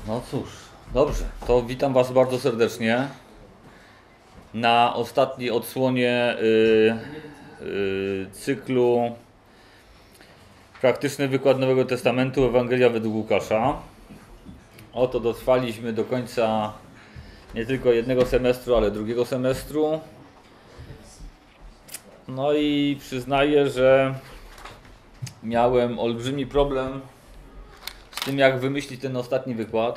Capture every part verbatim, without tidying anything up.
No cóż, dobrze, to witam Was bardzo serdecznie na ostatniej odsłonie y, y, cyklu Praktyczny wykład Nowego Testamentu Ewangelia według Łukasza. Oto dotrwaliśmy do końca nie tylko jednego semestru, ale drugiego semestru. No i przyznaję, że miałem olbrzymi problem z tym, jak wymyślić ten ostatni wykład.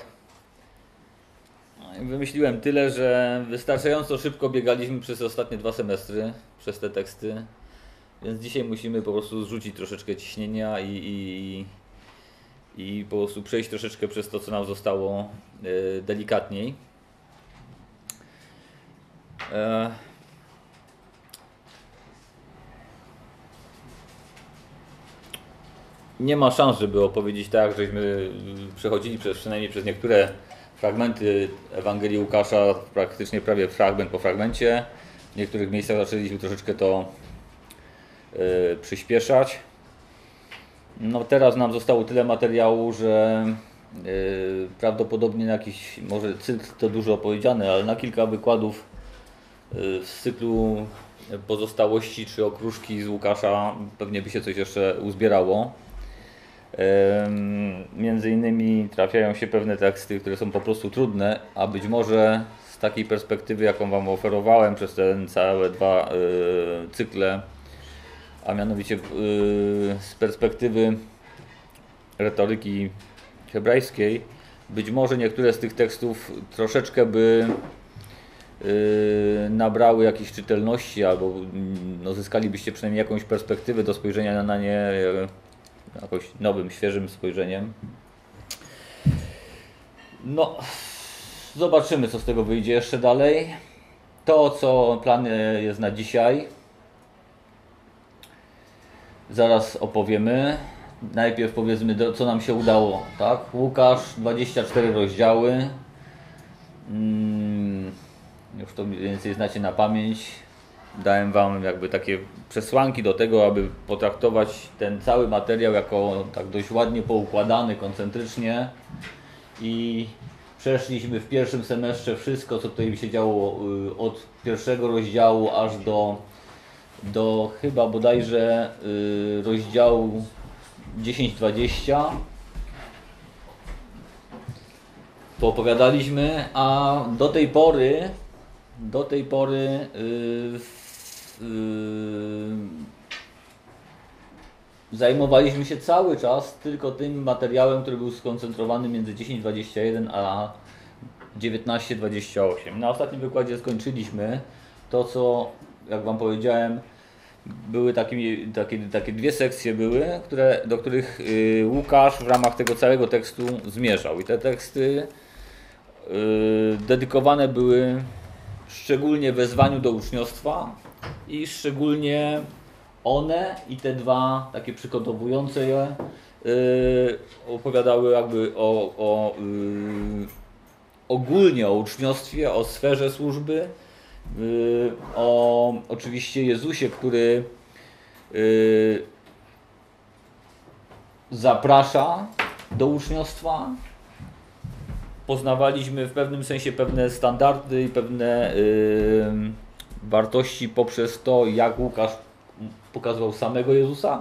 Wymyśliłem tyle, że wystarczająco szybko biegaliśmy przez ostatnie dwa semestry, przez te teksty, więc dzisiaj musimy po prostu zrzucić troszeczkę ciśnienia i, i, i po prostu przejść troszeczkę przez to, co nam zostało e, delikatniej. E, nie ma szans, żeby opowiedzieć tak, żeśmy przechodzili przez, przynajmniej przez niektóre fragmenty Ewangelii Łukasza, praktycznie prawie fragment po fragmencie. W niektórych miejscach zaczęliśmy troszeczkę to yy, przyspieszać. No teraz nam zostało tyle materiału, że yy, prawdopodobnie na jakiś, może cykl to dużo opowiedziane, ale na kilka wykładów yy, z cyklu pozostałości czy okruszki z Łukasza pewnie by się coś jeszcze uzbierało. Między innymi trafiają się pewne teksty, które są po prostu trudne, a być może z takiej perspektywy, jaką Wam oferowałem przez te całe dwa y, cykle, a mianowicie y, z perspektywy retoryki hebrajskiej, być może niektóre z tych tekstów troszeczkę by y, nabrały jakiejś czytelności, albo no, zyskalibyście przynajmniej jakąś perspektywę do spojrzenia na nie jakoś nowym, świeżym spojrzeniem. No, zobaczymy, co z tego wyjdzie jeszcze dalej. To, co plan jest na dzisiaj, zaraz opowiemy. Najpierw powiedzmy, co nam się udało. Tak? Łukasz, dwadzieścia cztery rozdziały. Hmm, już to mniej więcej znacie na pamięć. Dałem Wam jakby takie przesłanki do tego, aby potraktować ten cały materiał jako tak dość ładnie poukładany, koncentrycznie. I przeszliśmy w pierwszym semestrze wszystko, co tutaj się działo od pierwszego rozdziału aż do, do chyba bodajże rozdziału dziesięć dwadzieścia. Poopowiadaliśmy, a do tej pory do tej pory yy, Yy, zajmowaliśmy się cały czas tylko tym materiałem, który był skoncentrowany między dziesięć dwadzieścia jeden a dziewiętnaście dwadzieścia osiem. Na ostatnim wykładzie skończyliśmy to, co, jak Wam powiedziałem, były takie, takie, takie dwie sekcje, były, które, do których yy, Łukasz w ramach tego całego tekstu zmierzał. I te teksty yy, dedykowane były szczególnie wezwaniu do uczniostwa i szczególnie one i te dwa takie przygotowujące je yy, opowiadały jakby o, o yy, ogólnie o uczniostwie, o sferze służby, yy, o oczywiście Jezusie, który yy, zaprasza do uczniostwa. Poznawaliśmy w pewnym sensie pewne standardy i pewne yy, wartości poprzez to, jak Łukasz pokazywał samego Jezusa.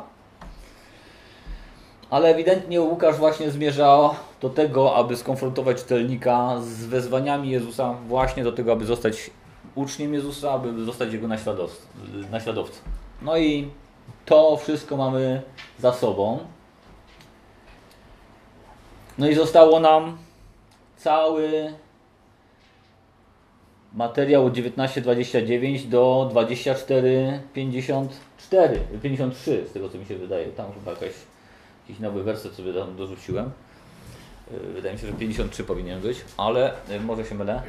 Ale ewidentnie Łukasz właśnie zmierza do tego, aby skonfrontować czytelnika z wezwaniami Jezusa właśnie do tego, aby zostać uczniem Jezusa, aby zostać jego naśladowcą. No i to wszystko mamy za sobą. No i zostało nam cały materiał od dziewiętnaście dwadzieścia dziewięć do dwadzieścia cztery pięćdziesiąt cztery, pięćdziesiąt trzy, z tego co mi się wydaje. Tam chyba jakaś, jakiś nowy werset sobie tam dorzuciłem. Wydaje mi się, że pięćdziesiąt trzy powinien być, ale może się mylę.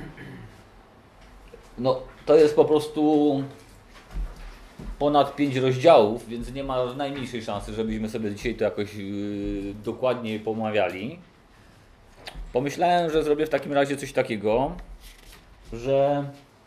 No to jest po prostu ponad pięć rozdziałów, więc nie ma najmniejszej szansy, żebyśmy sobie dzisiaj to jakoś yy, dokładniej pomawiali. Pomyślałem, że zrobię w takim razie coś takiego, że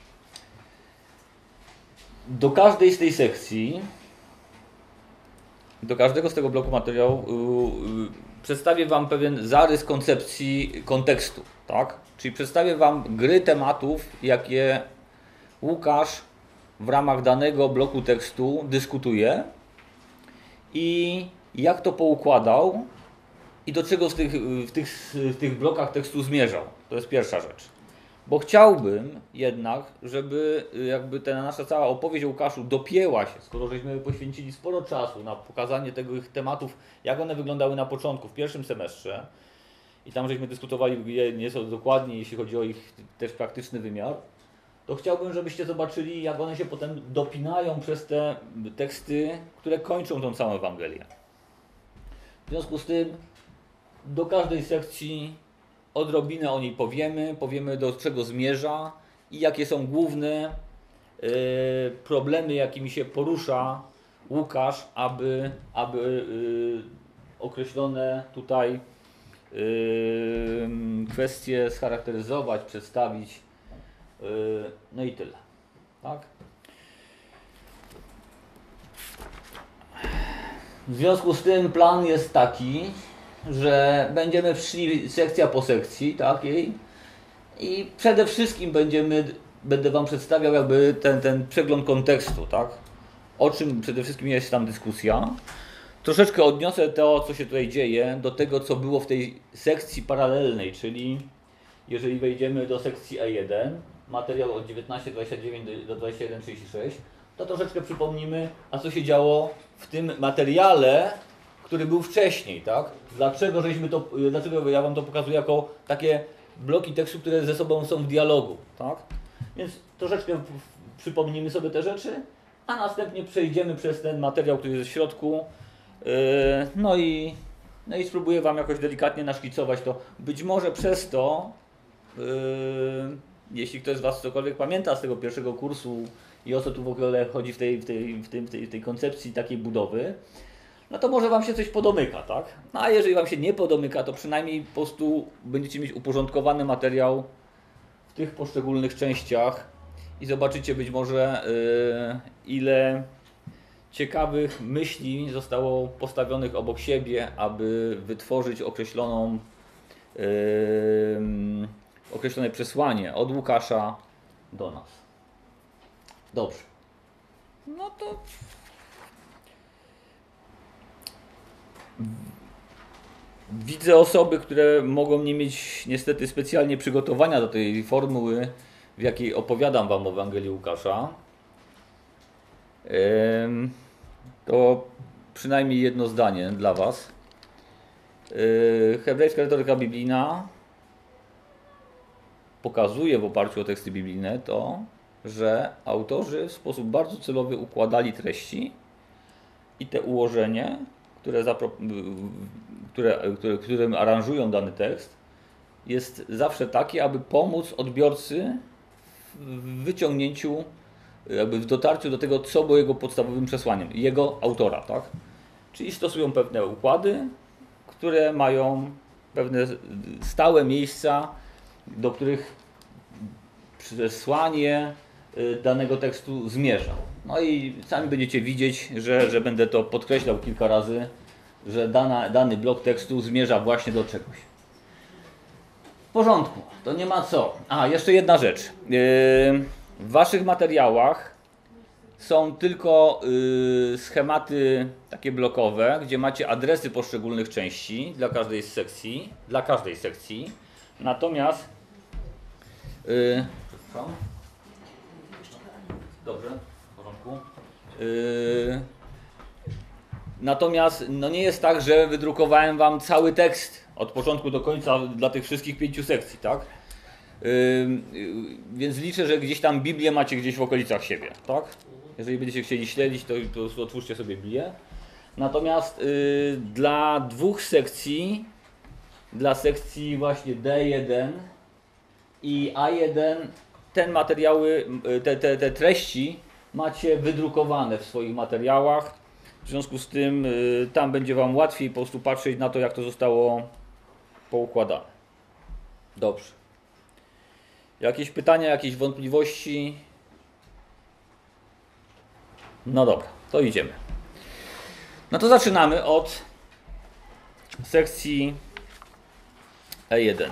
do każdej z tej sekcji, do każdego z tego bloku materiału przedstawię Wam pewien zarys koncepcji kontekstu, tak? Czyli przedstawię Wam gry tematów, jakie Łukasz w ramach danego bloku tekstu dyskutuje i jak to poukładał i do czego w tych, w tych, w tych blokach tekstu zmierzał. To jest pierwsza rzecz. Bo chciałbym jednak, żeby jakby ta nasza cała opowieść o Łukaszu dopięła się, skoro żeśmy poświęcili sporo czasu na pokazanie tego ich tematów, jak one wyglądały na początku, w pierwszym semestrze i tam żeśmy dyskutowali je nieco dokładniej, jeśli chodzi o ich też praktyczny wymiar, to chciałbym, żebyście zobaczyli, jak one się potem dopinają przez te teksty, które kończą tą całą Ewangelię. W związku z tym do każdej sekcji odrobinę o niej powiemy, powiemy do czego zmierza i jakie są główne y, problemy, jakimi się porusza Łukasz, aby, aby y, określone tutaj y, kwestie scharakteryzować, przedstawić. Y, no i tyle. Tak? W związku z tym plan jest taki, że będziemy szli sekcja po sekcji takiej i przede wszystkim będziemy, będę Wam przedstawiał jakby ten, ten przegląd kontekstu, tak? O czym przede wszystkim jest tam dyskusja. Troszeczkę odniosę to, co się tutaj dzieje, do tego, co było w tej sekcji paralelnej, czyli jeżeli wejdziemy do sekcji E jeden, materiał od dziewiętnaście dwadzieścia dziewięć do dwadzieścia jeden trzydzieści sześć, to troszeczkę przypomnimy, a co się działo w tym materiale, który był wcześniej, tak? Dlaczego żeśmy to, dlaczego ja Wam to pokazuję jako takie bloki tekstu, które ze sobą są w dialogu, tak? Więc troszeczkę przypomnimy sobie te rzeczy, a następnie przejdziemy przez ten materiał, który jest w środku, yy, no i, no i spróbuję Wam jakoś delikatnie naszkicować to. Być może przez to, yy, jeśli ktoś z Was cokolwiek pamięta z tego pierwszego kursu i o co tu w ogóle chodzi w tej, w tej, w tej, w tej, w tej koncepcji takiej budowy, no to może Wam się coś podomyka, tak? No a jeżeli Wam się nie podomyka, to przynajmniej po prostu będziecie mieć uporządkowany materiał w tych poszczególnych częściach i zobaczycie być może yy, ile ciekawych myśli zostało postawionych obok siebie, aby wytworzyć określoną, yy, określone przesłanie od Łukasza do nas. Dobrze. No to widzę osoby, które mogą nie mieć niestety specjalnie przygotowania do tej formuły, w jakiej opowiadam Wam o Ewangelii Łukasza. To przynajmniej jedno zdanie dla Was. Hebrajska retoryka biblijna pokazuje w oparciu o teksty biblijne to, że autorzy w sposób bardzo celowy układali treści i te ułożenie, które, które, które, którym aranżują dany tekst, jest zawsze takie, aby pomóc odbiorcy w wyciągnięciu, jakby w dotarciu do tego, co było jego podstawowym przesłaniem, jego autora, tak? Czyli stosują pewne układy, które mają pewne stałe miejsca, do których przesłanie danego tekstu zmierza. No i sami będziecie widzieć, że, że będę to podkreślał kilka razy, że dana, dany blok tekstu zmierza właśnie do czegoś. W porządku, to nie ma co. A, jeszcze jedna rzecz. W Waszych materiałach są tylko schematy takie blokowe, gdzie macie adresy poszczególnych części dla każdej z sekcji, dla każdej sekcji. Natomiast przepraszam. Dobrze, w porządku. Yy... Natomiast no nie jest tak, że wydrukowałem Wam cały tekst od początku do końca dla tych wszystkich pięciu sekcji, tak? Yy... Więc liczę, że gdzieś tam Biblię macie gdzieś w okolicach siebie, tak? Jeżeli będziecie chcieli śledzić, to po prostu otwórzcie sobie Biblię. Natomiast yy, dla dwóch sekcji, dla sekcji właśnie D jeden i A jeden, ten materiały, te, te, te treści macie wydrukowane w swoich materiałach. W związku z tym y, tam będzie Wam łatwiej po prostu patrzeć na to, jak to zostało poukładane. Dobrze. Jakieś pytania, jakieś wątpliwości? No dobra, to idziemy. No to zaczynamy od sekcji E jeden.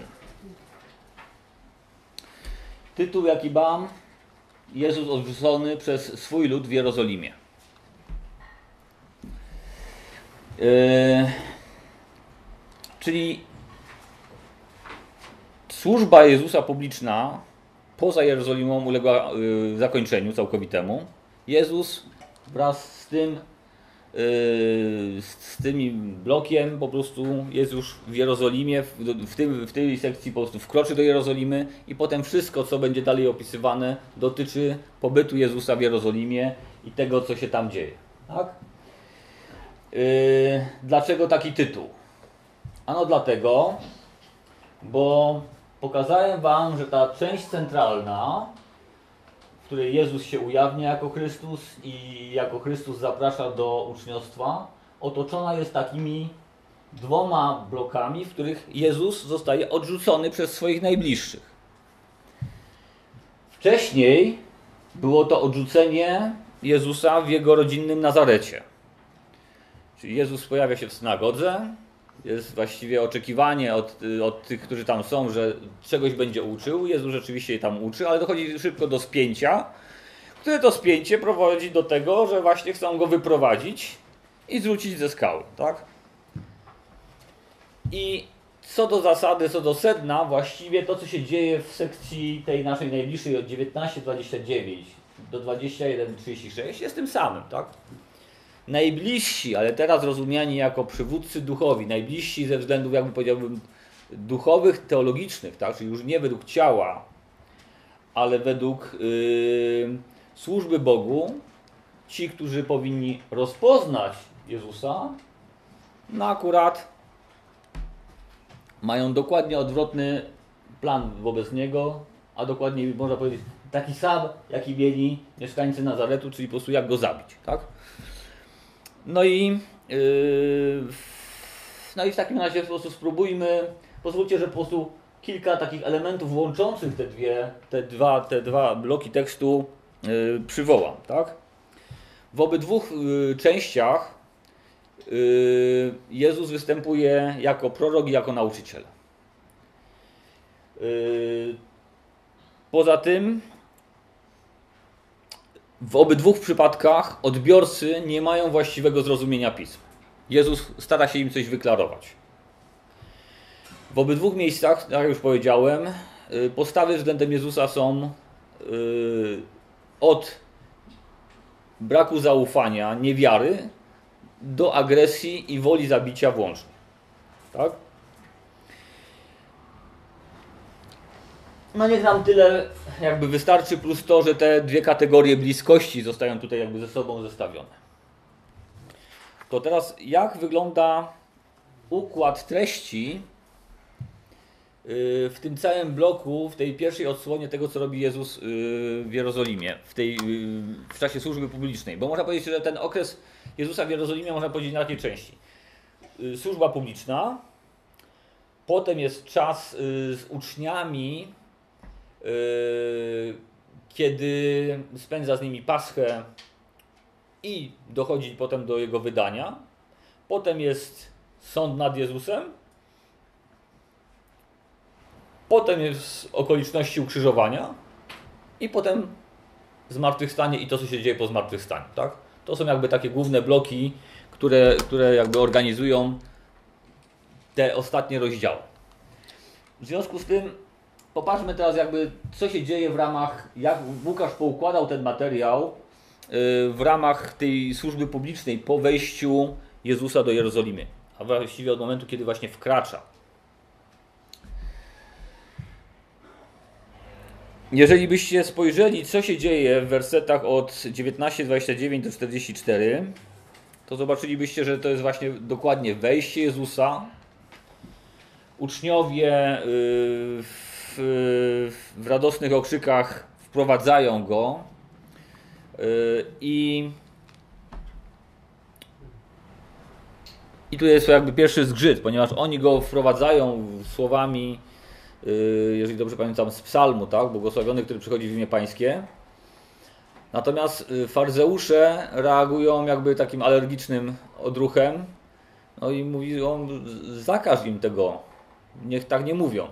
Tytuł jaki mam: Jezus odrzucony przez swój lud w Jerozolimie. Yy, czyli służba Jezusa publiczna poza Jerozolimą uległa yy, zakończeniu całkowitemu. Jezus wraz z tym yy, z tym blokiem po prostu jest już w Jerozolimie, w, w, tym, w tej sekcji po prostu wkroczy do Jerozolimy i potem wszystko, co będzie dalej opisywane, dotyczy pobytu Jezusa w Jerozolimie i tego, co się tam dzieje. Tak? Yy, dlaczego taki tytuł? Ano dlatego, bo pokazałem wam, że ta część centralna, w której Jezus się ujawnia jako Chrystus i jako Chrystus zaprasza do uczniostwa, otoczona jest takimi dwoma blokami, w których Jezus zostaje odrzucony przez swoich najbliższych. Wcześniej było to odrzucenie Jezusa w jego rodzinnym Nazarecie. Czyli Jezus pojawia się w synagodze, jest właściwie oczekiwanie od, od tych, którzy tam są, że czegoś będzie uczył. Jezus rzeczywiście je tam uczy, ale dochodzi szybko do spięcia, które to spięcie prowadzi do tego, że właśnie chcą go wyprowadzić i zrzucić ze skały. Tak? I co do zasady, co do sedna, właściwie to, co się dzieje w sekcji tej naszej najbliższej od dziewiętnaście dwadzieścia dziewięć do dwadzieścia jeden trzydzieści sześć jest tym samym. Tak? Najbliżsi, ale teraz rozumiani jako przywódcy duchowi, najbliżsi ze względów, jakby powiedziałbym, duchowych, teologicznych, tak? Czyli już nie według ciała, ale według yy, służby Bogu, ci, którzy powinni rozpoznać Jezusa, no akurat mają dokładnie odwrotny plan wobec Niego, a dokładniej można powiedzieć taki sam, jaki mieli mieszkańcy Nazaretu, czyli po prostu jak go zabić, tak? No i, yy, no i w takim razie po prostu spróbujmy, pozwólcie, że po prostu kilka takich elementów łączących te dwie, te dwa, te dwa bloki tekstu yy, przywołam. Tak? W obydwu yy, częściach yy, Jezus występuje jako prorok i jako nauczyciel. Yy, poza tym w obydwu przypadkach odbiorcy nie mają właściwego zrozumienia pism. Jezus stara się im coś wyklarować. W obydwu miejscach, jak już powiedziałem, postawy względem Jezusa są od braku zaufania, niewiary do agresji i woli zabicia włącznie. Tak? No niech nam tyle jakby wystarczy, plus to, że te dwie kategorie bliskości zostają tutaj jakby ze sobą zestawione. To teraz jak wygląda układ treści w tym całym bloku, w tej pierwszej odsłonie tego, co robi Jezus w Jerozolimie, w, tej, w czasie służby publicznej. Bo można powiedzieć, że ten okres Jezusa w Jerozolimie można powiedzieć na takiej części. Służba publiczna, potem jest czas z uczniami, kiedy spędza z nimi Paschę i dochodzi potem do jego wydania. Potem jest sąd nad Jezusem. Potem jest okoliczności ukrzyżowania. I potem zmartwychwstanie i to, co się dzieje po zmartwychwstaniu. Tak? To są jakby takie główne bloki, które, które jakby organizują te ostatnie rozdziały. W związku z tym popatrzmy teraz jakby, co się dzieje w ramach, jak Łukasz poukładał ten materiał w ramach tej służby publicznej po wejściu Jezusa do Jerozolimy, a właściwie od momentu, kiedy właśnie wkracza. Jeżeli byście spojrzeli, co się dzieje w wersetach od dziewiętnaście dwadzieścia dziewięć do czterdzieści cztery, to zobaczylibyście, że to jest właśnie dokładnie wejście Jezusa. Uczniowie w, w radosnych okrzykach wprowadzają Go i, i tu jest jakby pierwszy zgrzyt, ponieważ oni Go wprowadzają słowami, jeżeli dobrze pamiętam, z psalmu, tak? Błogosławiony, który przychodzi w imię Pańskie. Natomiast faryzeusze reagują jakby takim alergicznym odruchem No i mówi on, zakaż im tego, niech tak nie mówią.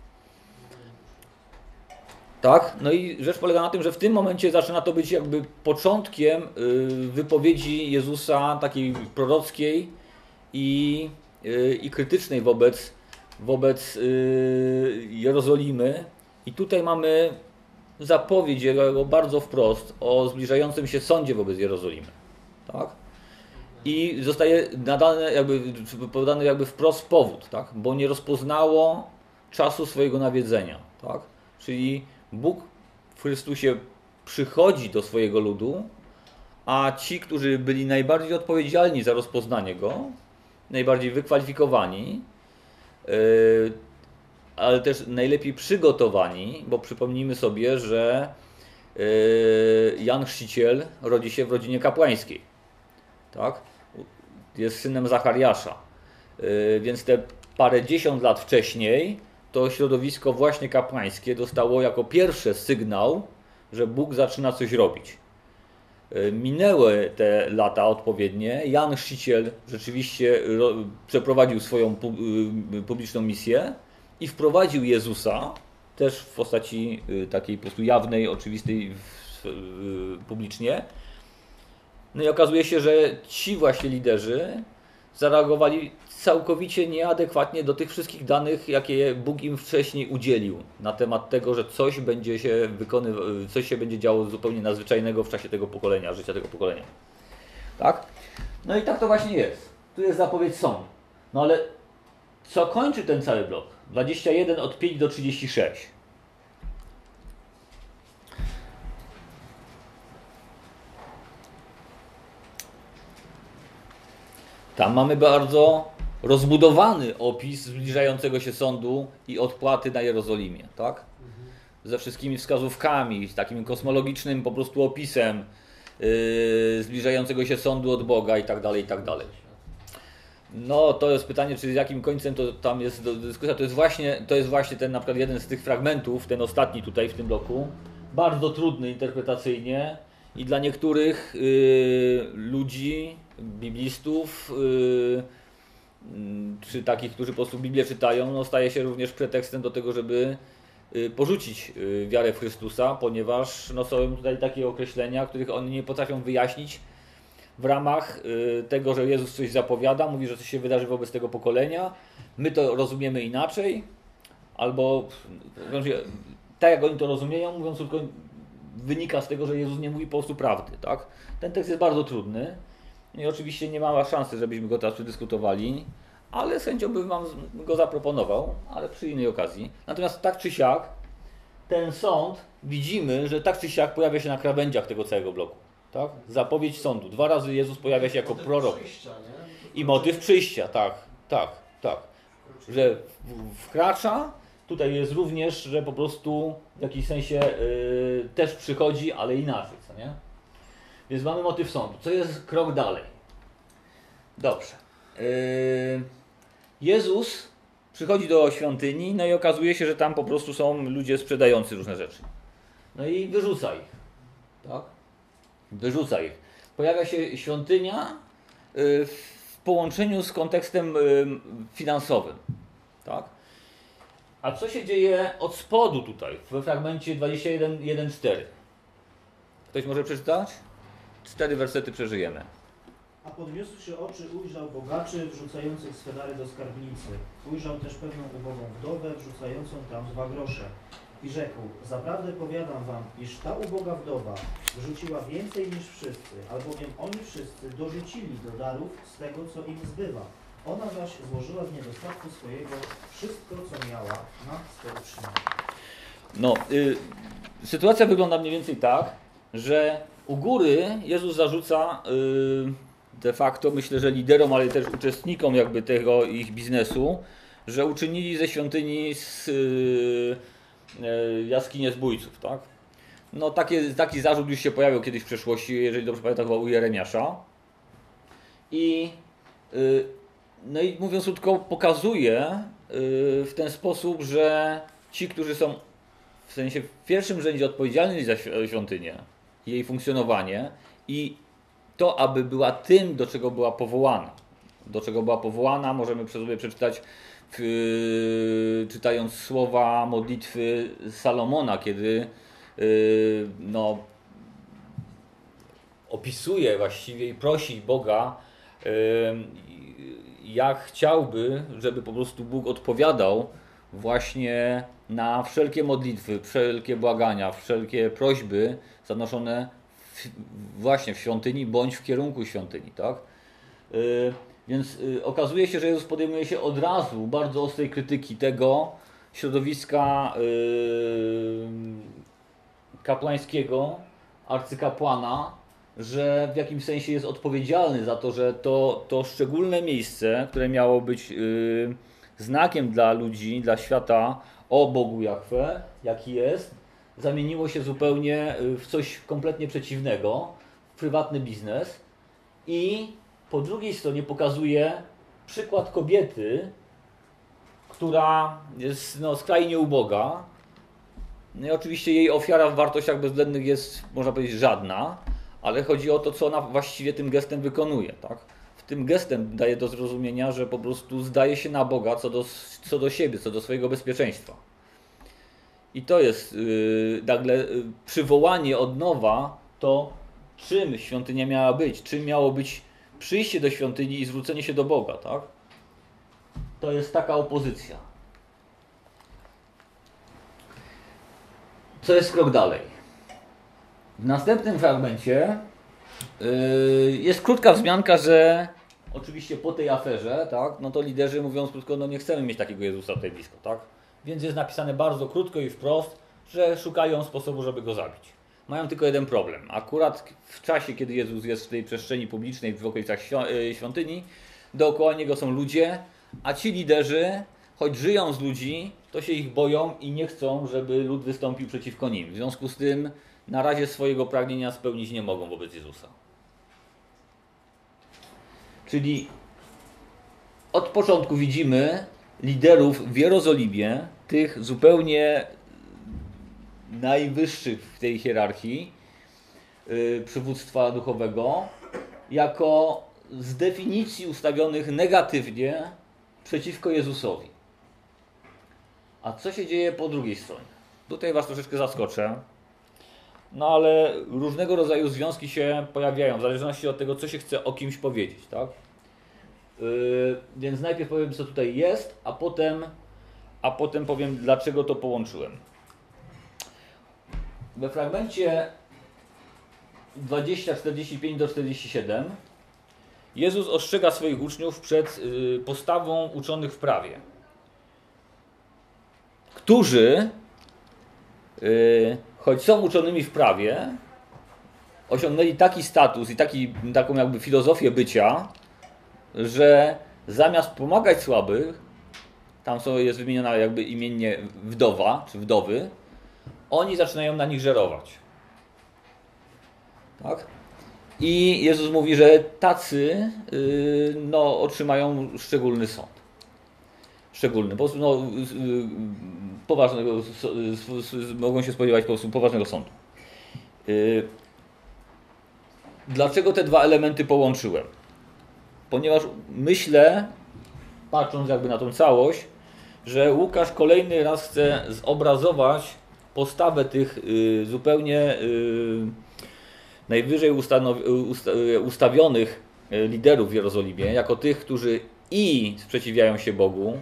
Tak? No i rzecz polega na tym, że w tym momencie zaczyna to być jakby początkiem wypowiedzi Jezusa takiej prorockiej i, i krytycznej wobec, wobec Jerozolimy. I tutaj mamy zapowiedź jego bardzo wprost o zbliżającym się sądzie wobec Jerozolimy. Tak? I zostaje nadane jakby, podany jakby wprost powód, tak? Bo nie rozpoznało czasu swojego nawiedzenia. Tak? Czyli Bóg w Chrystusie przychodzi do swojego ludu, a ci, którzy byli najbardziej odpowiedzialni za rozpoznanie Go, najbardziej wykwalifikowani, yy, ale też najlepiej przygotowani, bo przypomnijmy sobie, że yy, Jan Chrzciciel rodzi się w rodzinie kapłańskiej. Tak? Jest synem Zachariasza. Yy, więc te parędziesiąt lat wcześniej to środowisko właśnie kapłańskie dostało jako pierwsze sygnał, że Bóg zaczyna coś robić. Minęły te lata odpowiednie. Jan Chrzciciel rzeczywiście przeprowadził swoją publiczną misję i wprowadził Jezusa też w postaci takiej po prostu jawnej, oczywistej publicznie. No i okazuje się, że ci właśnie liderzy zareagowali całkowicie nieadekwatnie do tych wszystkich danych, jakie Bóg im wcześniej udzielił na temat tego, że coś będzie się wykonywało, coś się będzie działo zupełnie nadzwyczajnego w czasie tego pokolenia, życia tego pokolenia. Tak? No i tak to właśnie jest. Tu jest zapowiedź sądu. No ale co kończy ten cały blok? dwadzieścia jeden od pięć do trzydziestu sześciu. Tam mamy bardzo rozbudowany opis zbliżającego się sądu i odpłaty na Jerozolimie, tak? Ze wszystkimi wskazówkami, z takim kosmologicznym po prostu opisem yy, zbliżającego się sądu od Boga i tak dalej, i tak dalej. No to jest pytanie, czy z jakim końcem to tam jest dyskusja. To jest właśnie, to jest właśnie ten na przykład jeden z tych fragmentów, ten ostatni tutaj w tym bloku, bardzo trudny interpretacyjnie i dla niektórych yy, ludzi, biblistów, yy, czy takich, którzy po prostu Biblię czytają, no staje się również pretekstem do tego, żeby porzucić wiarę w Chrystusa, ponieważ no, są tutaj takie określenia, których oni nie potrafią wyjaśnić w ramach tego, że Jezus coś zapowiada, mówi, że coś się wydarzy wobec tego pokolenia, my to rozumiemy inaczej, albo tak jak oni to rozumieją, mówiąc tylko, wynika z tego, że Jezus nie mówi po prostu prawdy. Tak? Ten tekst jest bardzo trudny i oczywiście nie ma szansy, żebyśmy go teraz przedyskutowali, ale z chęcią bym Wam go zaproponował, ale przy innej okazji. Natomiast tak czy siak, ten sąd, widzimy, że tak czy siak pojawia się na krawędziach tego całego bloku. Tak? Zapowiedź sądu. Dwa razy Jezus pojawia się jako prorok. I motyw przyjścia, tak, tak, tak. Że wkracza, tutaj jest również, że po prostu w jakimś sensie yy, też przychodzi, ale inaczej, co nie? Więc mamy motyw sądu. Co jest krok dalej? Dobrze. Yy, Jezus przychodzi do świątyni, no i okazuje się, że tam po prostu są ludzie sprzedający różne rzeczy. No i wyrzuca ich. Tak? Wyrzuca ich. Pojawia się świątynia yy, w połączeniu z kontekstem yy, finansowym. Tak? A co się dzieje od spodu tutaj, we fragmencie dwadzieścia jeden, jeden, cztery? Ktoś może przeczytać? Cztery wersety przeżyjemy. A podniósłszy oczy, ujrzał bogaczy wrzucających swe dary do skarbnicy. Ujrzał też pewną ubogą wdowę wrzucającą tam dwa grosze. I rzekł, zaprawdę powiadam wam, iż ta uboga wdowa wrzuciła więcej niż wszyscy, albowiem oni wszyscy dorzucili do darów z tego, co im zbywa. Ona zaś złożyła z niedostatku swojego wszystko, co miała na swe utrzymanie. No, y, sytuacja wygląda mniej więcej tak, że u góry Jezus zarzuca y, de facto, myślę, że liderom, ale też uczestnikom jakby tego ich biznesu, że uczynili ze świątyni z y, y, jaskinie zbójców, tak? No taki, taki zarzut już się pojawił kiedyś w przeszłości, jeżeli dobrze pamiętam, chyba u Jeremiasza. I y, no i mówiąc krótko, pokazuje y, w ten sposób, że ci, którzy są w sensie w pierwszym rzędzie odpowiedzialni za świątynię, jej funkcjonowanie i to, aby była tym, do czego była powołana. do czego była powołana, możemy sobie przeczytać, w, czytając słowa modlitwy Salomona, kiedy no, opisuje właściwie i prosi Boga, jak chciałby, żeby po prostu Bóg odpowiadał właśnie na wszelkie modlitwy, wszelkie błagania, wszelkie prośby zanoszone w, właśnie w świątyni bądź w kierunku świątyni, tak? Yy, więc yy, okazuje się, że Jezus podejmuje się od razu bardzo ostrej krytyki tego środowiska yy, kapłańskiego, arcykapłana, że w jakimś sensie jest odpowiedzialny za to, że to, to szczególne miejsce, które miało być yy, znakiem dla ludzi, dla świata o Bogu Jahwe, jaki jest, zamieniło się zupełnie w coś kompletnie przeciwnego, w prywatny biznes. I po drugiej stronie pokazuje przykład kobiety, która jest no, skrajnie uboga. No i oczywiście jej ofiara w wartościach bezwzględnych jest, można powiedzieć, żadna, ale chodzi o to, co ona właściwie tym gestem wykonuje. Tak? W tym gestem daje do zrozumienia, że po prostu zdaje się na Boga co do, co do siebie, co do swojego bezpieczeństwa. I to jest yy, nagle yy, przywołanie od nowa to, czym świątynia miała być, czym miało być przyjście do świątyni i zwrócenie się do Boga. Tak? To jest taka opozycja. Co jest krok dalej? W następnym fragmencie yy, jest krótka wzmianka, że oczywiście po tej aferze, tak, no to liderzy, mówiąc krótko, no nie chcemy mieć takiego Jezusa tutaj blisko, tak? Więc jest napisane bardzo krótko i wprost, że szukają sposobu, żeby go zabić. Mają tylko jeden problem. Akurat w czasie, kiedy Jezus jest w tej przestrzeni publicznej w okolicach świątyni, dookoła niego są ludzie, a ci liderzy, choć żyją z ludzi, to się ich boją i nie chcą, żeby lud wystąpił przeciwko nim. W związku z tym na razie swojego pragnienia spełnić nie mogą wobec Jezusa. Czyli od początku widzimy liderów w Jerozolimie, tych zupełnie najwyższych w tej hierarchii yy, przywództwa duchowego, jako z definicji ustawionych negatywnie przeciwko Jezusowi. A co się dzieje po drugiej stronie? Tutaj was troszeczkę zaskoczę. No ale różnego rodzaju związki się pojawiają, w zależności od tego, co się chce o kimś powiedzieć, tak? Yy, więc najpierw powiem, co tutaj jest, a potem, a potem powiem, dlaczego to połączyłem. We fragmencie dwadzieścia, czterdzieści pięć do czterdzieści siedem Jezus ostrzega swoich uczniów przed yy, postawą uczonych w prawie, którzy yy, choć są uczonymi w prawie, osiągnęli taki status i taki, taką jakby filozofię bycia, że zamiast pomagać słabych, tam są, jest wymieniona jakby imiennie wdowa, czy wdowy, oni zaczynają na nich żerować. Tak? I Jezus mówi, że tacy yy, no, otrzymają szczególny sąd. Szczególny, po prostu no, yy, poważnego, mogą się spodziewać po prostu poważnego sądu. Yy, dlaczego te dwa elementy połączyłem? Ponieważ myślę, patrząc jakby na tą całość, że Łukasz kolejny raz chce zobrazować postawę tych yy, zupełnie yy, najwyżej ustanowi- usta- ustawionych liderów w Jerozolimie, jako tych, którzy i sprzeciwiają się Bogu,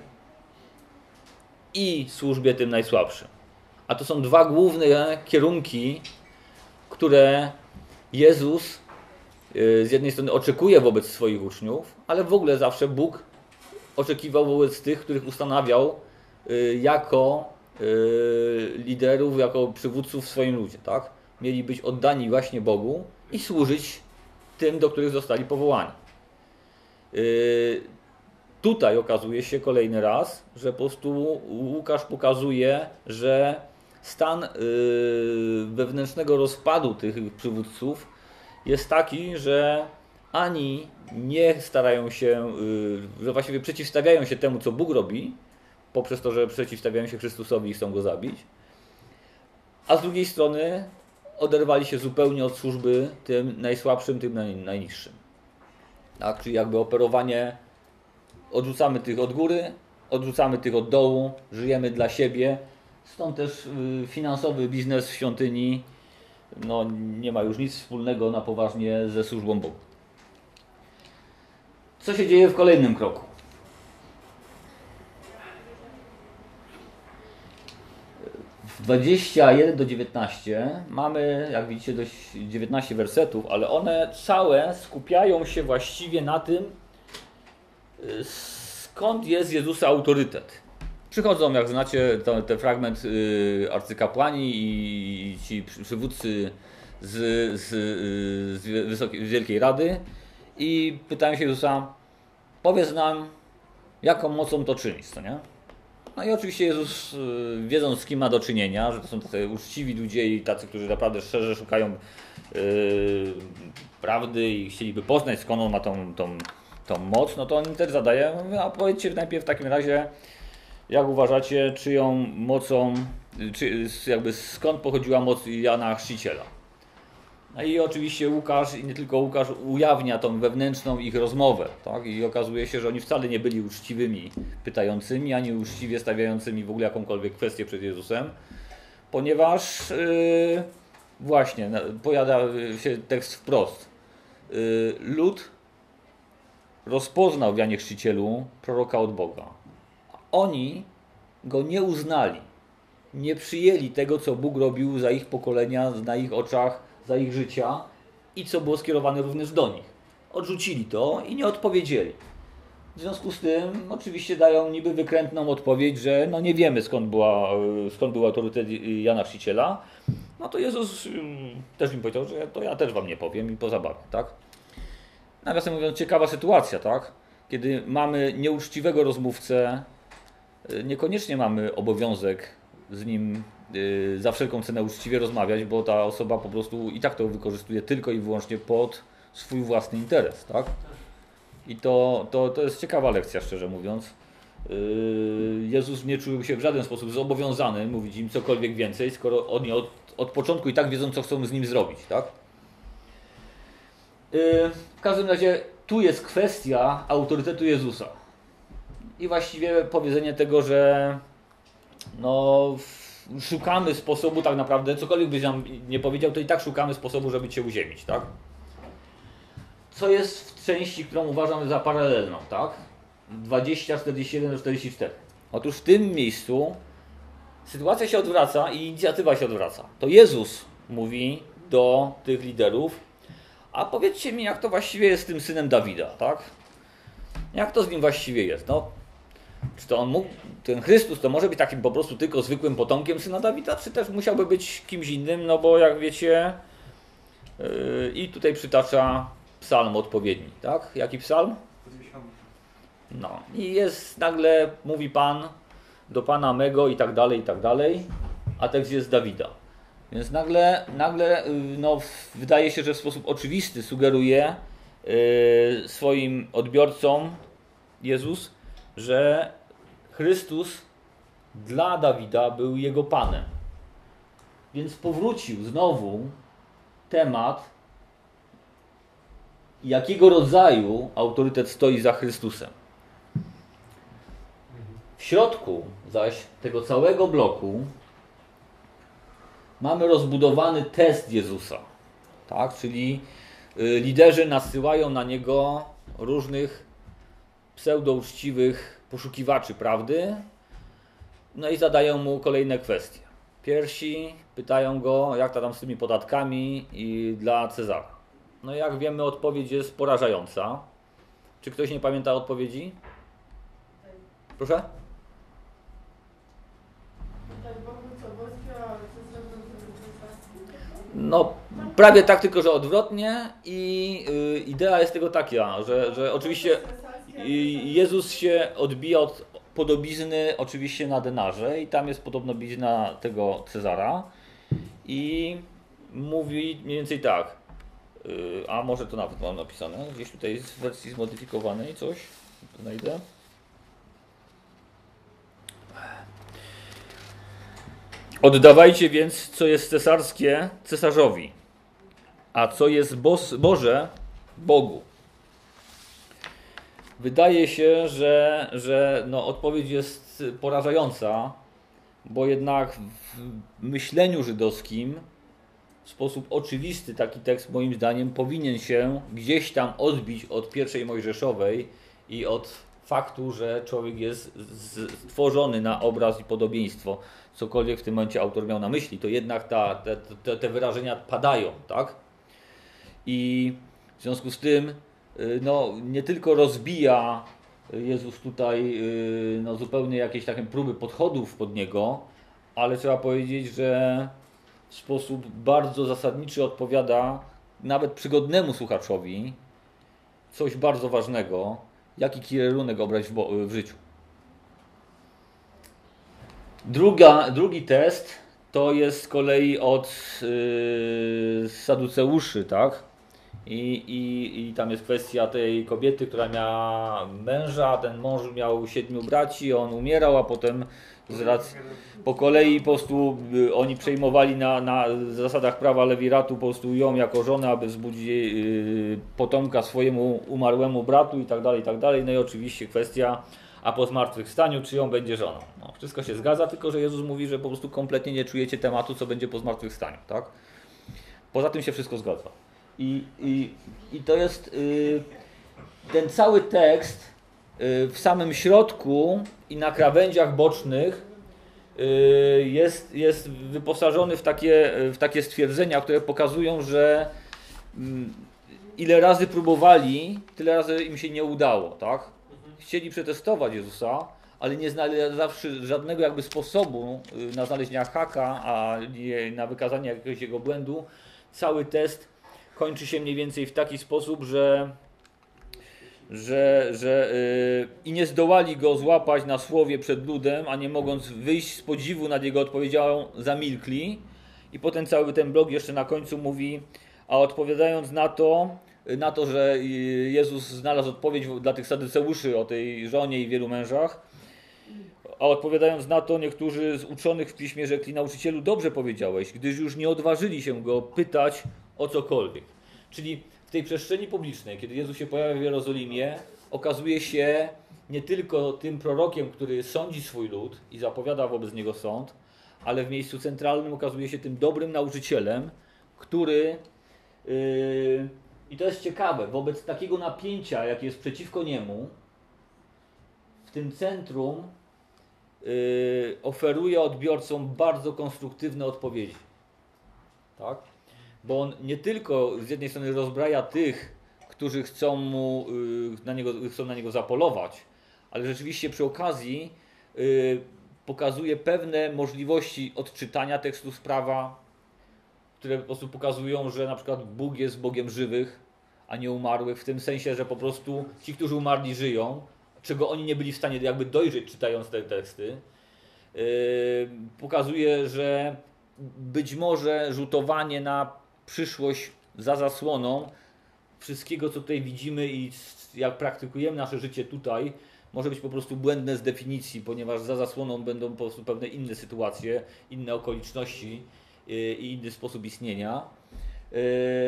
i służbie tym najsłabszym. A to są dwa główne kierunki, które Jezus z jednej strony oczekuje wobec swoich uczniów, ale w ogóle zawsze Bóg oczekiwał wobec tych, których ustanawiał jako liderów, jako przywódców w swoim ludzie. Tak? Mieli być oddani właśnie Bogu i służyć tym, do których zostali powołani. Tutaj okazuje się kolejny raz, że po prostu Łukasz pokazuje, że stan wewnętrznego rozpadu tych przywódców jest taki, że ani nie starają się, że właściwie przeciwstawiają się temu, co Bóg robi, poprzez to, że przeciwstawiają się Chrystusowi i chcą Go zabić, a z drugiej strony oderwali się zupełnie od służby tym najsłabszym, tym najniższym. Tak? Czyli jakby operowanie odrzucamy tych od góry, odrzucamy tych od dołu, żyjemy dla siebie. Stąd też finansowy biznes w świątyni no, nie ma już nic wspólnego na poważnie ze służbą Bogu. Co się dzieje w kolejnym kroku? W dwadzieścia jeden do dziewiętnastu mamy, jak widzicie, dość dziewiętnaście wersetów, ale one całe skupiają się właściwie na tym, skąd jest Jezusa autorytet. Przychodzą, jak znacie, to, ten fragment y, arcykapłani i ci przywódcy z, z, z, wysokiej, z Wielkiej Rady i pytają się Jezusa, powiedz nam, jaką mocą to czynisz, co nie? No i oczywiście Jezus, y, wiedząc z kim ma do czynienia, że to są tacy uczciwi ludzie i tacy, którzy naprawdę szczerze szukają y, prawdy i chcieliby poznać, skąd on ma tą, tą, tą moc, no to on im też zadaje, a powiedzcie najpierw w takim razie, jak uważacie, czyją mocą, czy jakby skąd pochodziła moc Jana Chrzciciela? No i oczywiście Łukasz, i nie tylko Łukasz, ujawnia tą wewnętrzną ich rozmowę, tak? I okazuje się, że oni wcale nie byli uczciwymi pytającymi, ani uczciwie stawiającymi w ogóle jakąkolwiek kwestię przed Jezusem, ponieważ yy, właśnie pojawia się tekst wprost. Yy, lud rozpoznał w Janie Chrzcicielu proroka od Boga. Oni go nie uznali, nie przyjęli tego, co Bóg robił za ich pokolenia, na ich oczach, za ich życia i co było skierowane również do nich. Odrzucili to i nie odpowiedzieli. W związku z tym oczywiście dają niby wykrętną odpowiedź, że no nie wiemy skąd, była, skąd był autorytet Jana Chrzciciela. No to Jezus też im powiedział, że to ja też wam nie powiem i pozabawię, tak? Nawiasem mówiąc, ciekawa sytuacja, tak? Kiedy mamy nieuczciwego rozmówcę, niekoniecznie mamy obowiązek z nim yy, za wszelką cenę uczciwie rozmawiać, bo ta osoba po prostu i tak to wykorzystuje tylko i wyłącznie pod swój własny interes, tak? I to, to, to jest ciekawa lekcja, szczerze mówiąc. Yy, Jezus nie czuł się w żaden sposób zobowiązany mówić im cokolwiek więcej, skoro oni od, od początku i tak wiedzą, co chcą z nim zrobić, tak? Yy, w każdym razie tu jest kwestia autorytetu Jezusa. I właściwie powiedzenie tego, że no, szukamy sposobu tak naprawdę, cokolwiek byś nam nie powiedział, to i tak szukamy sposobu, żeby Cię uziemić, tak? Co jest w części, którą uważam za paralelną, tak? dwadzieścia, czterdzieści jeden do czterdziestu czterech. Otóż w tym miejscu sytuacja się odwraca i inicjatywa się odwraca. To Jezus mówi do tych liderów, a powiedzcie mi, jak to właściwie jest z tym synem Dawida, tak? Jak to z nim właściwie jest? No, czy to on mógł, ten Chrystus to może być takim po prostu tylko zwykłym potomkiem syna Dawida, czy też musiałby być kimś innym, no bo jak wiecie, yy, i tutaj przytacza psalm odpowiedni, tak? Jaki psalm? No, i jest nagle, mówi Pan do Pana mego i tak dalej, i tak dalej, a tekst jest Dawida. Więc nagle, nagle no, wydaje się, że w sposób oczywisty sugeruje yy, swoim odbiorcom Jezus, że Chrystus dla Dawida był jego Panem. Więc powrócił znowu temat, jakiego rodzaju autorytet stoi za Chrystusem. W środku zaś tego całego bloku mamy rozbudowany test Jezusa, tak? Czyli liderzy nasyłają na niego różnych pseudouczciwych poszukiwaczy prawdy, no i zadają mu kolejne kwestie. Pierwsi pytają go, jak to tam z tymi podatkami i dla Cezara. No jak wiemy, odpowiedź jest porażająca. Czy ktoś nie pamięta odpowiedzi? Proszę? No, prawie tak, tylko że odwrotnie i y, idea jest tego taka, że, że oczywiście y, Jezus się odbija od podobizny oczywiście na denarze i tam jest podobnobizna tego Cezara i mówi mniej więcej tak, y, a może to nawet mam napisane, gdzieś tutaj w wersji zmodyfikowanej coś, znajdę. Oddawajcie więc, co jest cesarskie, cesarzowi, a co jest Boże, Bogu. wydaje się, że, że no, odpowiedź jest porażająca, bo jednak w myśleniu żydowskim w sposób oczywisty taki tekst moim zdaniem powinien się gdzieś tam odbić od pierwszej Mojżeszowej i od faktu, że człowiek jest stworzony na obraz i podobieństwo. Cokolwiek w tym momencie autor miał na myśli, to jednak ta, te, te, te wyrażenia padają, tak? I w związku z tym no, nie tylko rozbija Jezus tutaj no, zupełnie jakieś takie próby podchodów pod Niego, ale trzeba powiedzieć, że w sposób bardzo zasadniczy odpowiada nawet przygodnemu słuchaczowi coś bardzo ważnego, jaki kierunek obrać w, w życiu. Druga, drugi test to jest z kolei od yy, Saduceuszy, tak? I, i, I tam jest kwestia tej kobiety, która miała męża, ten mąż miał siedmiu braci, on umierał, a potem z racji, po kolei po prostu y, oni przejmowali na, na zasadach prawa lewiratu po prostu ją jako żonę, aby wzbudzić y, potomka swojemu umarłemu bratu i tak dalej, i tak dalej. No i oczywiście kwestia, a po zmartwychwstaniu, czy ją będzie żoną. No, wszystko się zgadza, tylko że Jezus mówi, że po prostu kompletnie nie czujecie tematu, co będzie po zmartwychwstaniu, tak? Poza tym się wszystko zgadza. I, i, i to jest y, ten cały tekst y, w samym środku i na krawędziach bocznych y, jest, jest wyposażony w takie, w takie stwierdzenia, które pokazują, że y, ile razy próbowali, tyle razy im się nie udało, tak? Chcieli przetestować Jezusa, ale nie znalazłszy żadnego jakby sposobu na znalezienie haka, a nie na wykazanie jakiegoś jego błędu, cały test kończy się mniej więcej w taki sposób, że, że, że yy, i nie zdołali go złapać na słowie przed ludem, a nie mogąc wyjść z podziwu nad jego odpowiedzią, zamilkli. I potem cały ten blok jeszcze na końcu mówi, a odpowiadając na to, na to, że Jezus znalazł odpowiedź dla tych saduceuszy o tej żonie i wielu mężach, a odpowiadając na to, niektórzy z uczonych w piśmie rzekli, nauczycielu, dobrze powiedziałeś, gdyż już nie odważyli się go pytać o cokolwiek. Czyli w tej przestrzeni publicznej, kiedy Jezus się pojawia w Jerozolimie, okazuje się nie tylko tym prorokiem, który sądzi swój lud i zapowiada wobec niego sąd, ale w miejscu centralnym okazuje się tym dobrym nauczycielem, który, yy, i to jest ciekawe, wobec takiego napięcia, jakie jest przeciwko niemu, w tym centrum yy, oferuje odbiorcom bardzo konstruktywne odpowiedzi. Tak? Bo on nie tylko z jednej strony rozbraja tych, którzy chcą, mu, yy, na niego, chcą na niego zapolować, ale rzeczywiście przy okazji yy, pokazuje pewne możliwości odczytania tekstów prawa, które po prostu pokazują, że na przykład Bóg jest Bogiem żywych, a nie umarłych, w tym sensie, że po prostu ci, którzy umarli, żyją, czego oni nie byli w stanie jakby dojrzeć, czytając te teksty. Yy, pokazuje, że być może rzutowanie na przyszłość za zasłoną wszystkiego, co tutaj widzimy i jak praktykujemy nasze życie tutaj, może być po prostu błędne z definicji, ponieważ za zasłoną będą po prostu pewne inne sytuacje, inne okoliczności yy, i inny sposób istnienia. Yy,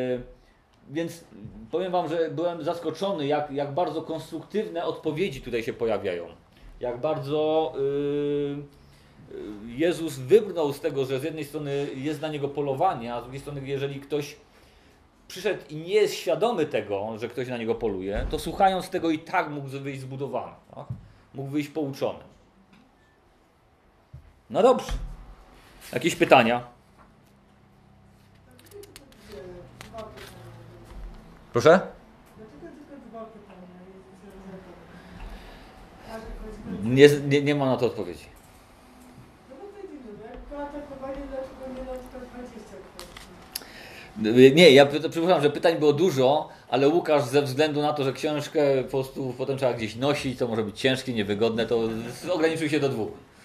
Więc powiem Wam, że byłem zaskoczony, jak, jak bardzo konstruktywne odpowiedzi tutaj się pojawiają. Jak bardzo yy, Jezus wybrnął z tego, że z jednej strony jest na niego polowanie, a z drugiej strony, jeżeli ktoś przyszedł i nie jest świadomy tego, że ktoś na niego poluje, to słuchając tego i tak mógł wyjść zbudowany, tak? Mógł wyjść pouczony. No dobrze. Jakieś pytania? Proszę? Nie, nie, nie ma na to odpowiedzi. Nie, ja przepraszam, że pytań było dużo, ale Łukasz ze względu na to, że książkę po prostu potem trzeba gdzieś nosić, to może być ciężkie, niewygodne, to ograniczył się do dwóch.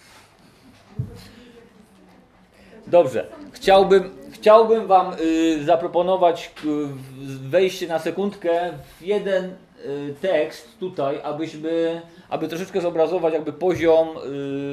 Dobrze. Chciałbym, chciałbym Wam y, zaproponować y, wejście na sekundkę w jeden y, tekst tutaj, abyśmy, aby troszeczkę zobrazować jakby poziom y,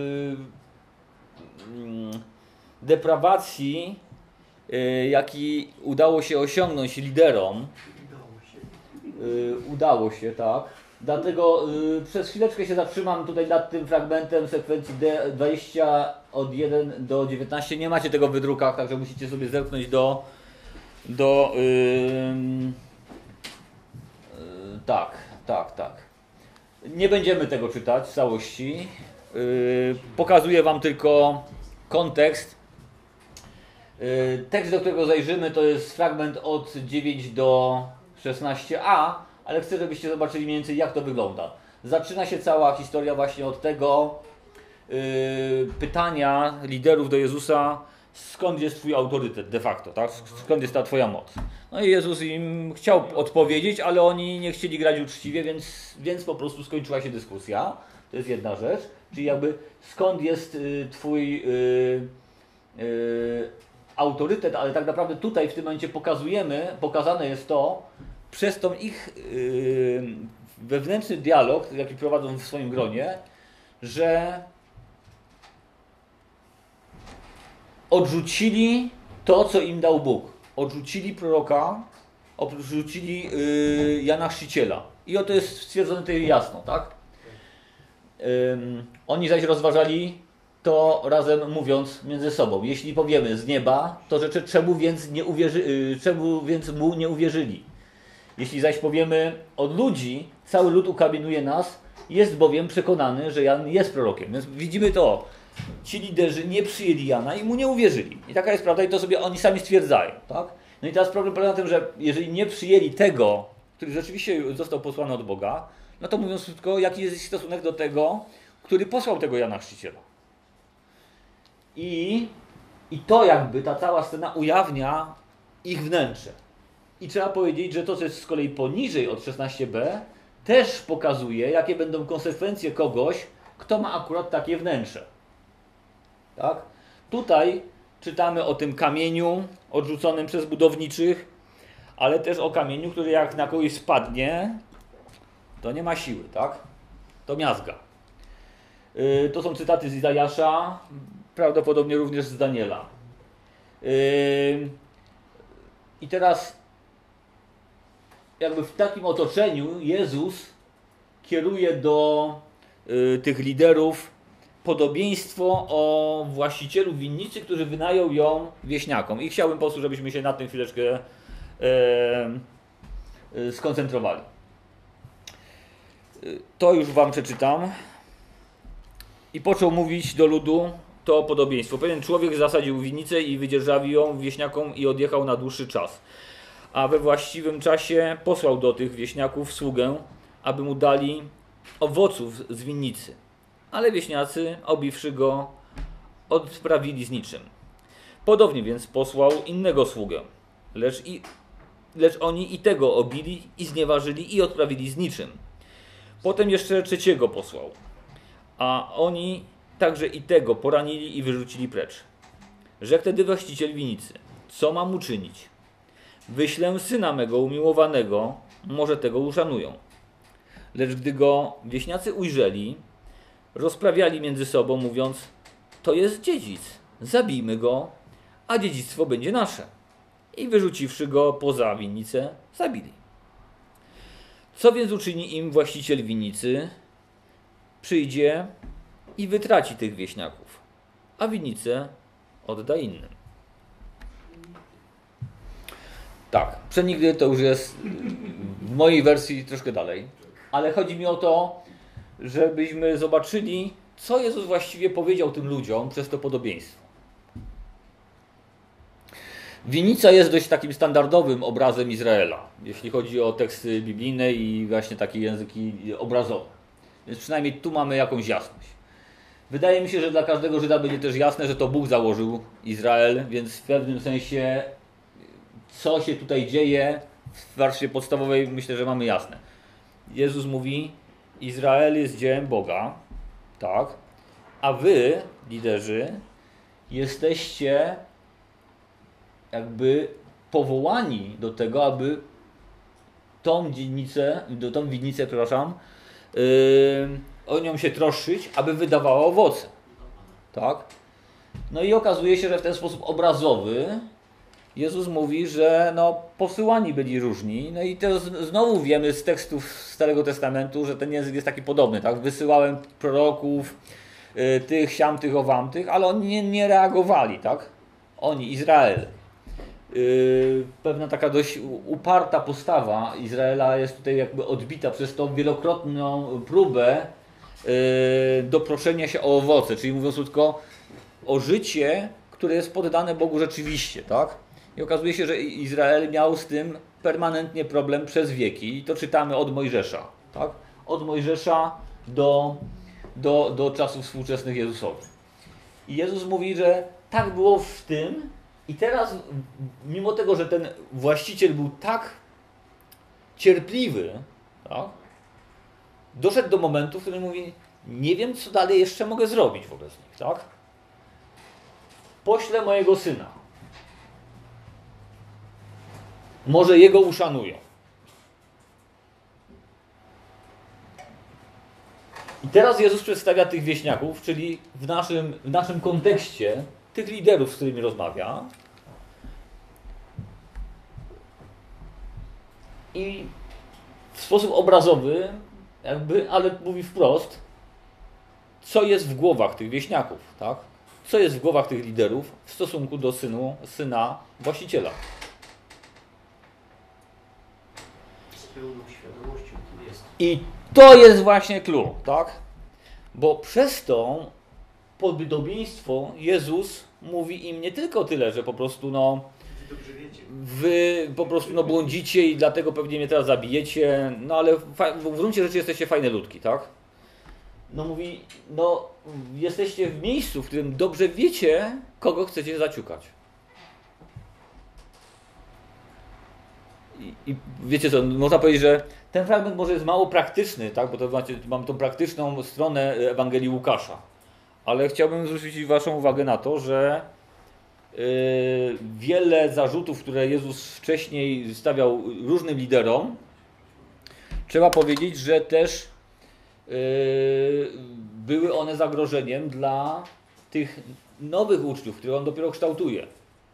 y, deprawacji, y, jaki udało się osiągnąć liderom. Y, udało się, tak. Dlatego y, przez chwileczkę się zatrzymam tutaj nad tym fragmentem sekwencji D dwadzieścia od jeden do dziewiętnaście. Nie macie tego w wydrukach, także musicie sobie zerknąć do... do y, y, tak, tak, tak. Nie będziemy tego czytać w całości. Yy, pokazuję wam tylko kontekst. Yy, tekst, do którego zajrzymy, to jest fragment od dziewięć do szesnaście a, ale chcę, żebyście zobaczyli mniej więcej, jak to wygląda. Zaczyna się cała historia właśnie od tego yy, pytania liderów do Jezusa, skąd jest twój autorytet de facto, tak? Skąd jest ta twoja moc? No i Jezus im chciał odpowiedzieć, ale oni nie chcieli grać uczciwie, więc, więc po prostu skończyła się dyskusja. To jest jedna rzecz. Czyli jakby skąd jest y, twój y, y, autorytet, ale tak naprawdę tutaj w tym momencie pokazujemy, pokazane jest to przez tą ich y, wewnętrzny dialog, jaki prowadzą w swoim gronie, że odrzucili to, co im dał Bóg. Odrzucili proroka, odrzucili yy, Jana Chrzciciela. I oto jest stwierdzone tutaj jasno, tak? Ym, oni zaś rozważali to razem mówiąc między sobą. Jeśli powiemy z nieba, to rzeczy czemu więc, nie uwierzy, yy, czemu więc mu nie uwierzyli? Jeśli zaś powiemy od ludzi, cały lud ukamienuje nas, jest bowiem przekonany, że Jan jest prorokiem. Więc widzimy to. Ci liderzy nie przyjęli Jana i mu nie uwierzyli. I taka jest prawda i to sobie oni sami stwierdzają. Tak? No i teraz problem polega na tym, że jeżeli nie przyjęli tego, który rzeczywiście został posłany od Boga, no to mówiąc krótko, jaki jest ich stosunek do tego, który posłał tego Jana Chrzciciela. I, I to jakby, ta cała scena ujawnia ich wnętrze. I trzeba powiedzieć, że to, co jest z kolei poniżej od szesnaście b, też pokazuje, jakie będą konsekwencje kogoś, kto ma akurat takie wnętrze. Tak? Tutaj czytamy o tym kamieniu odrzuconym przez budowniczych, ale też o kamieniu, który jak na kogoś spadnie, to nie ma siły, tak? To miazga. Yy, to są cytaty z Izajasza, prawdopodobnie również z Daniela. Yy, I teraz jakby w takim otoczeniu Jezus kieruje do yy, tych liderów podobieństwo o właścicielu winnicy, który wynajął ją wieśniakom. I chciałbym po prostu, żebyśmy się na tym chwileczkę e, e, skoncentrowali. To już wam przeczytam. I począł mówić do ludu to podobieństwo. Pewien człowiek zasadził winnicę i wydzierżawił ją wieśniakom i odjechał na dłuższy czas. A we właściwym czasie posłał do tych wieśniaków sługę, aby mu dali owoców z winnicy. Ale wieśniacy, obiwszy go, odprawili z niczym. Podobnie więc posłał innego sługę, lecz, i, lecz oni i tego obili i znieważyli i odprawili z niczym. Potem jeszcze trzeciego posłał, a oni także i tego poranili i wyrzucili precz. Rzekł wtedy właściciel winnicy: co mam uczynić? Wyślę syna mego umiłowanego, może tego uszanują. Lecz gdy go wieśniacy ujrzeli, rozprawiali między sobą, mówiąc: to jest dziedzic, zabijmy go, a dziedzictwo będzie nasze. I wyrzuciwszy go poza winnicę, zabili. Co więc uczyni im właściciel winnicy? Przyjdzie i wytraci tych wieśniaków, a winnicę odda innym. Tak, przenigdy to już jest w mojej wersji troszkę dalej, ale chodzi mi o to, żebyśmy zobaczyli, co Jezus właściwie powiedział tym ludziom przez to podobieństwo. Winnica jest dość takim standardowym obrazem Izraela, jeśli chodzi o teksty biblijne i właśnie takie języki obrazowe. Więc przynajmniej tu mamy jakąś jasność. Wydaje mi się, że dla każdego Żyda będzie też jasne, że to Bóg założył Izrael, więc w pewnym sensie co się tutaj dzieje w warstwie podstawowej, myślę, że mamy jasne. Jezus mówi: Izrael jest dziełem Boga, tak, a wy, liderzy, jesteście jakby powołani do tego, aby tą winnicę, do tą winnicę, przepraszam, yy, o nią się troszczyć, aby wydawała owoce, tak. No i okazuje się, że w ten sposób obrazowy Jezus mówi, że no, posyłani byli różni. No i to z, znowu wiemy z tekstów Starego Testamentu, że ten język jest taki podobny. Tak? Wysyłałem proroków, y, tych, siam, tych, owamtych, ale oni nie, nie reagowali. Tak? Oni, Izrael. Y, pewna taka dość uparta postawa Izraela jest tutaj jakby odbita przez tą wielokrotną próbę y, doproszenia się o owoce. Czyli mówiąc krótko, o życie, które jest poddane Bogu rzeczywiście. Tak? I okazuje się, że Izrael miał z tym permanentnie problem przez wieki. I to czytamy od Mojżesza. Tak? Od Mojżesza do, do, do czasów współczesnych Jezusowi. I Jezus mówi, że tak było w tym. I teraz, mimo tego, że ten właściciel był tak cierpliwy, tak? Doszedł do momentu, w którym mówi, nie wiem, co dalej jeszcze mogę zrobić wobec nich. Tak? Poślę mojego syna. Może jego uszanują. I teraz Jezus przedstawia tych wieśniaków, czyli w naszym, w naszym kontekście tych liderów, z którymi rozmawia. I w sposób obrazowy, jakby, ale mówi wprost, co jest w głowach tych wieśniaków, tak? Co jest w głowach tych liderów w stosunku do synu, syna właściciela. Pełną świadomością kim jest. I to jest właśnie clue, tak? Bo przez to podobieństwo Jezus mówi im nie tylko tyle, że po prostu no Dobrze wiecie. wy po prostu no błądzicie i dlatego pewnie mnie teraz zabijecie, no ale w gruncie rzeczy jesteście fajne ludki, tak? No mówi, no jesteście w miejscu, w którym dobrze wiecie, kogo chcecie zaciukać. I, i wiecie co, można powiedzieć, że ten fragment może jest mało praktyczny, tak? Bo to macie, mam tą praktyczną stronę Ewangelii Łukasza. Ale chciałbym zwrócić waszą uwagę na to, że Yy, wiele zarzutów, które Jezus wcześniej stawiał różnym liderom, trzeba powiedzieć, że też yy, były one zagrożeniem dla tych nowych uczniów, których on dopiero kształtuje.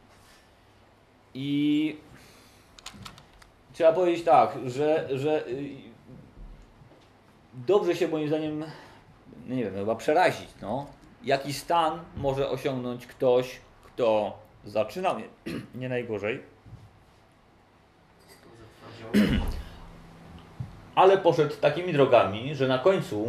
I trzeba powiedzieć tak, że, że yy, dobrze się moim zdaniem, nie wiem, chyba przerazić, no, jaki stan może osiągnąć ktoś, kto zaczyna nie, nie najgorzej, ale poszedł takimi drogami, że na końcu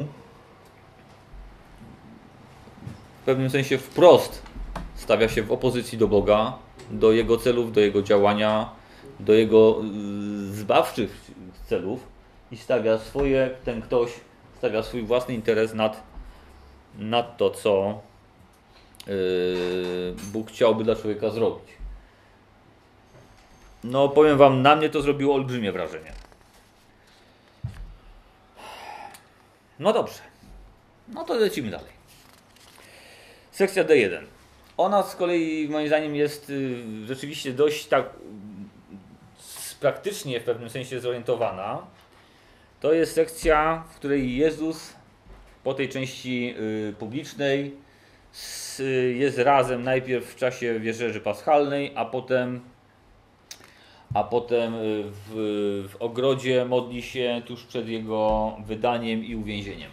w pewnym sensie wprost stawia się w opozycji do Boga, do Jego celów, do Jego działania, do Jego zbawczych celów i stawia swoje, ten ktoś stawia swój własny interes nad, nad to, co Bóg chciałby dla człowieka zrobić. No powiem wam, na mnie to zrobiło olbrzymie wrażenie. No dobrze. No to lecimy dalej. Sekcja D jeden. Ona z kolei moim zdaniem jest rzeczywiście dość tak praktycznie w pewnym sensie zorientowana. To jest sekcja, w której Jezus po tej części publicznej jest razem najpierw w czasie wieczerzy paschalnej, a potem, a potem w, w ogrodzie modli się tuż przed jego wydaniem i uwięzieniem.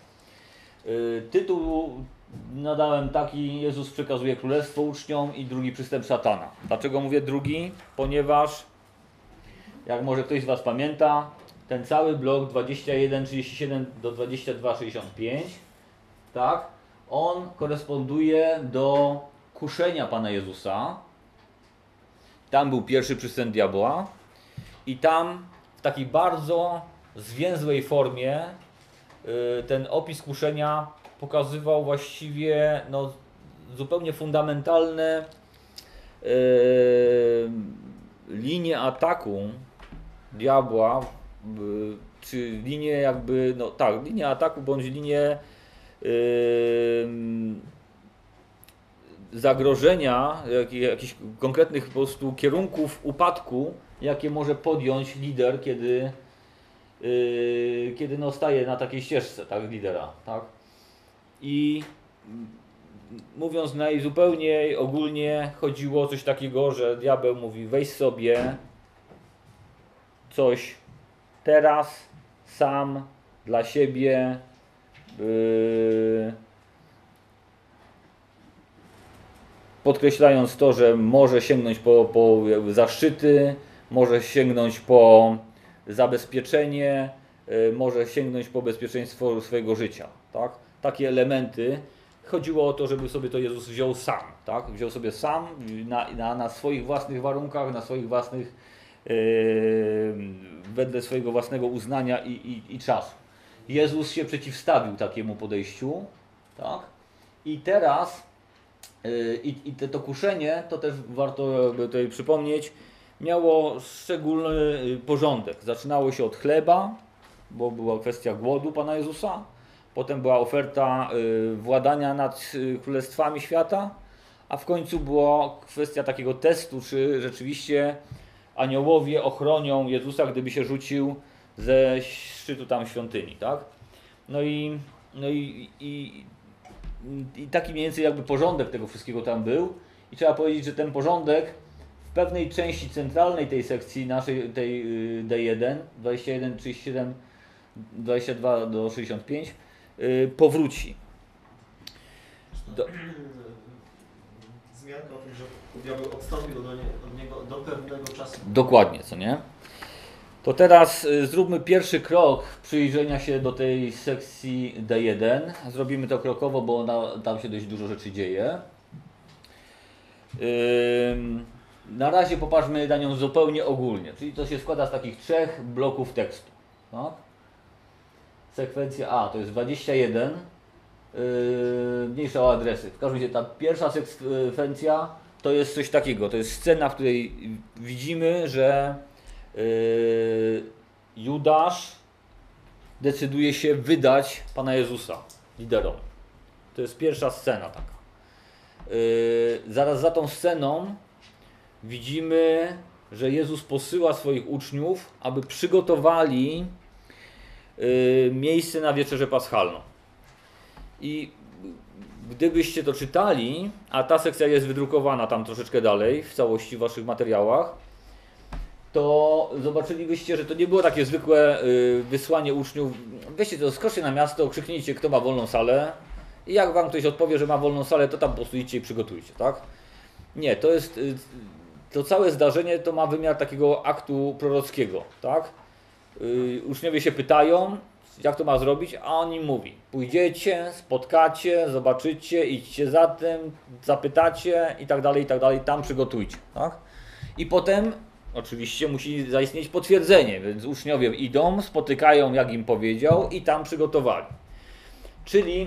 Tytuł nadałem taki: Jezus przekazuje królestwo uczniom i drugi przystęp szatana. Dlaczego mówię drugi? Ponieważ, jak może ktoś z was pamięta, ten cały blok dwadzieścia jeden trzydzieści siedem do dwadzieścia dwa sześćdziesiąt pięć, tak? On koresponduje do kuszenia Pana Jezusa. Tam był pierwszy przystęp diabła i tam w takiej bardzo zwięzłej formie ten opis kuszenia pokazywał właściwie no, zupełnie fundamentalne yy, linie ataku diabła, yy, czy linie jakby, no tak, linie ataku bądź linie Yy, zagrożenia, jak, jakichś konkretnych po prostu kierunków upadku, jakie może podjąć lider, kiedy, yy, kiedy no staje na takiej ścieżce, tak, lidera, tak? I mówiąc najzupełniej ogólnie, chodziło o coś takiego, że diabeł mówi: weź sobie coś teraz, sam, dla siebie, yy, podkreślając to, że może sięgnąć po, po zaszczyty, może sięgnąć po zabezpieczenie, yy, może sięgnąć po bezpieczeństwo swojego życia. Tak? Takie elementy. Chodziło o to, żeby sobie to Jezus wziął sam. Tak? Wziął sobie sam na, na, na swoich własnych warunkach, na swoich własnych, yy, wedle swojego własnego uznania i, i, i czasu. Jezus się przeciwstawił takiemu podejściu. Tak? I teraz yy, i, i te, to kuszenie, to też warto tutaj przypomnieć, miało szczególny porządek. Zaczynało się od chleba, bo była kwestia głodu Pana Jezusa. Potem była oferta y, władania nad y, królestwami świata, a w końcu była kwestia takiego testu, czy rzeczywiście aniołowie ochronią Jezusa, gdyby się rzucił ze szczytu tam świątyni, tak? No i, no i, i, i taki mniej więcej jakby porządek tego wszystkiego tam był. I trzeba powiedzieć, że ten porządek w pewnej części centralnej tej sekcji naszej, tej D jeden, dwadzieścia jeden, trzydzieści siedem, dwadzieścia dwa do sześćdziesiąt pięć, powróci. Do... Zmianka o tym, że diabeł odstąpił do nie, od niego do pewnego czasu. Dokładnie, co nie? To teraz zróbmy pierwszy krok przyjrzenia się do tej sekcji D jeden. Zrobimy to krokowo, bo ona, tam się dość dużo rzeczy dzieje. Yy, na razie popatrzmy na nią zupełnie ogólnie, czyli to się składa z takich trzech bloków tekstu. Tak? Sekwencja A to jest dwadzieścia jeden, yy, mniejsza o adresy. W każdym razie ta pierwsza sekwencja to jest coś takiego, to jest scena, w której widzimy, że yy, Judasz decyduje się wydać Pana Jezusa liderom. To jest pierwsza scena taka. Yy, zaraz za tą sceną widzimy, że Jezus posyła swoich uczniów, aby przygotowali miejsce na wieczerzę paschalną. I gdybyście to czytali, a ta sekcja jest wydrukowana tam troszeczkę dalej, w całości w waszych materiałach, to zobaczylibyście, że to nie było takie zwykłe wysłanie uczniów. Weźcie to, skoczcie na miasto, krzyknijcie, kto ma wolną salę, i jak wam ktoś odpowie, że ma wolną salę, to tam po prostu idźcie i przygotujcie, tak? Nie, to jest, to całe zdarzenie to ma wymiar takiego aktu prorockiego, tak? Yy, uczniowie się pytają, jak to ma zrobić, a on im mówi: pójdziecie, spotkacie, zobaczycie, idźcie za tym, zapytacie i tak dalej, i tak dalej, tam przygotujcie. Tak? I potem oczywiście musi zaistnieć potwierdzenie, więc uczniowie idą, spotykają, jak im powiedział, i tam przygotowali. Czyli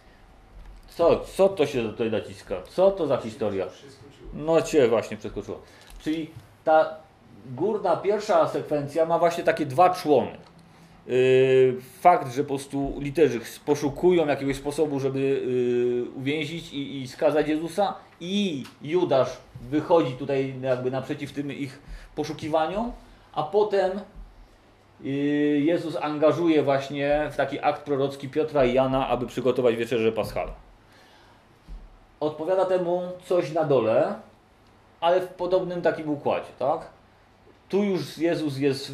co, co to się tutaj naciska? Co to za historia? No cię właśnie przeskoczyło. Czyli ta górna pierwsza sekwencja ma właśnie takie dwa człony. Yy, fakt, że po prostu literzy poszukują jakiegoś sposobu, żeby yy, uwięzić i, i skazać Jezusa, i Judasz wychodzi tutaj jakby naprzeciw tym ich poszukiwaniom, a potem yy, Jezus angażuje właśnie w taki akt prorocki Piotra i Jana, aby przygotować wieczerzę paschalną. Odpowiada temu coś na dole, ale w podobnym takim układzie, tak? Tu już Jezus jest w,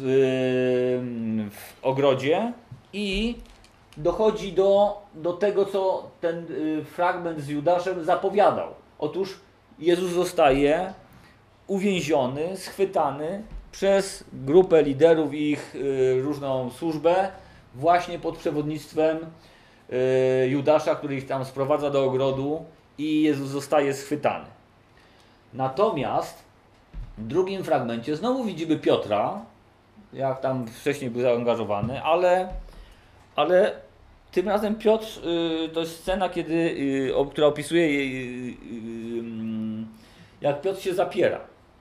w ogrodzie i dochodzi do, do tego, co ten fragment z Judaszem zapowiadał. Otóż Jezus zostaje uwięziony, schwytany przez grupę liderów i ich różną służbę właśnie pod przewodnictwem Judasza, który ich tam sprowadza do ogrodu, i Jezus zostaje schwytany. Natomiast w drugim fragmencie znowu widzimy Piotra, jak tam wcześniej był zaangażowany, ale, ale tym razem Piotr, yy, to jest scena, kiedy, yy, o, która opisuje, yy, yy, jak Piotr się zapiera.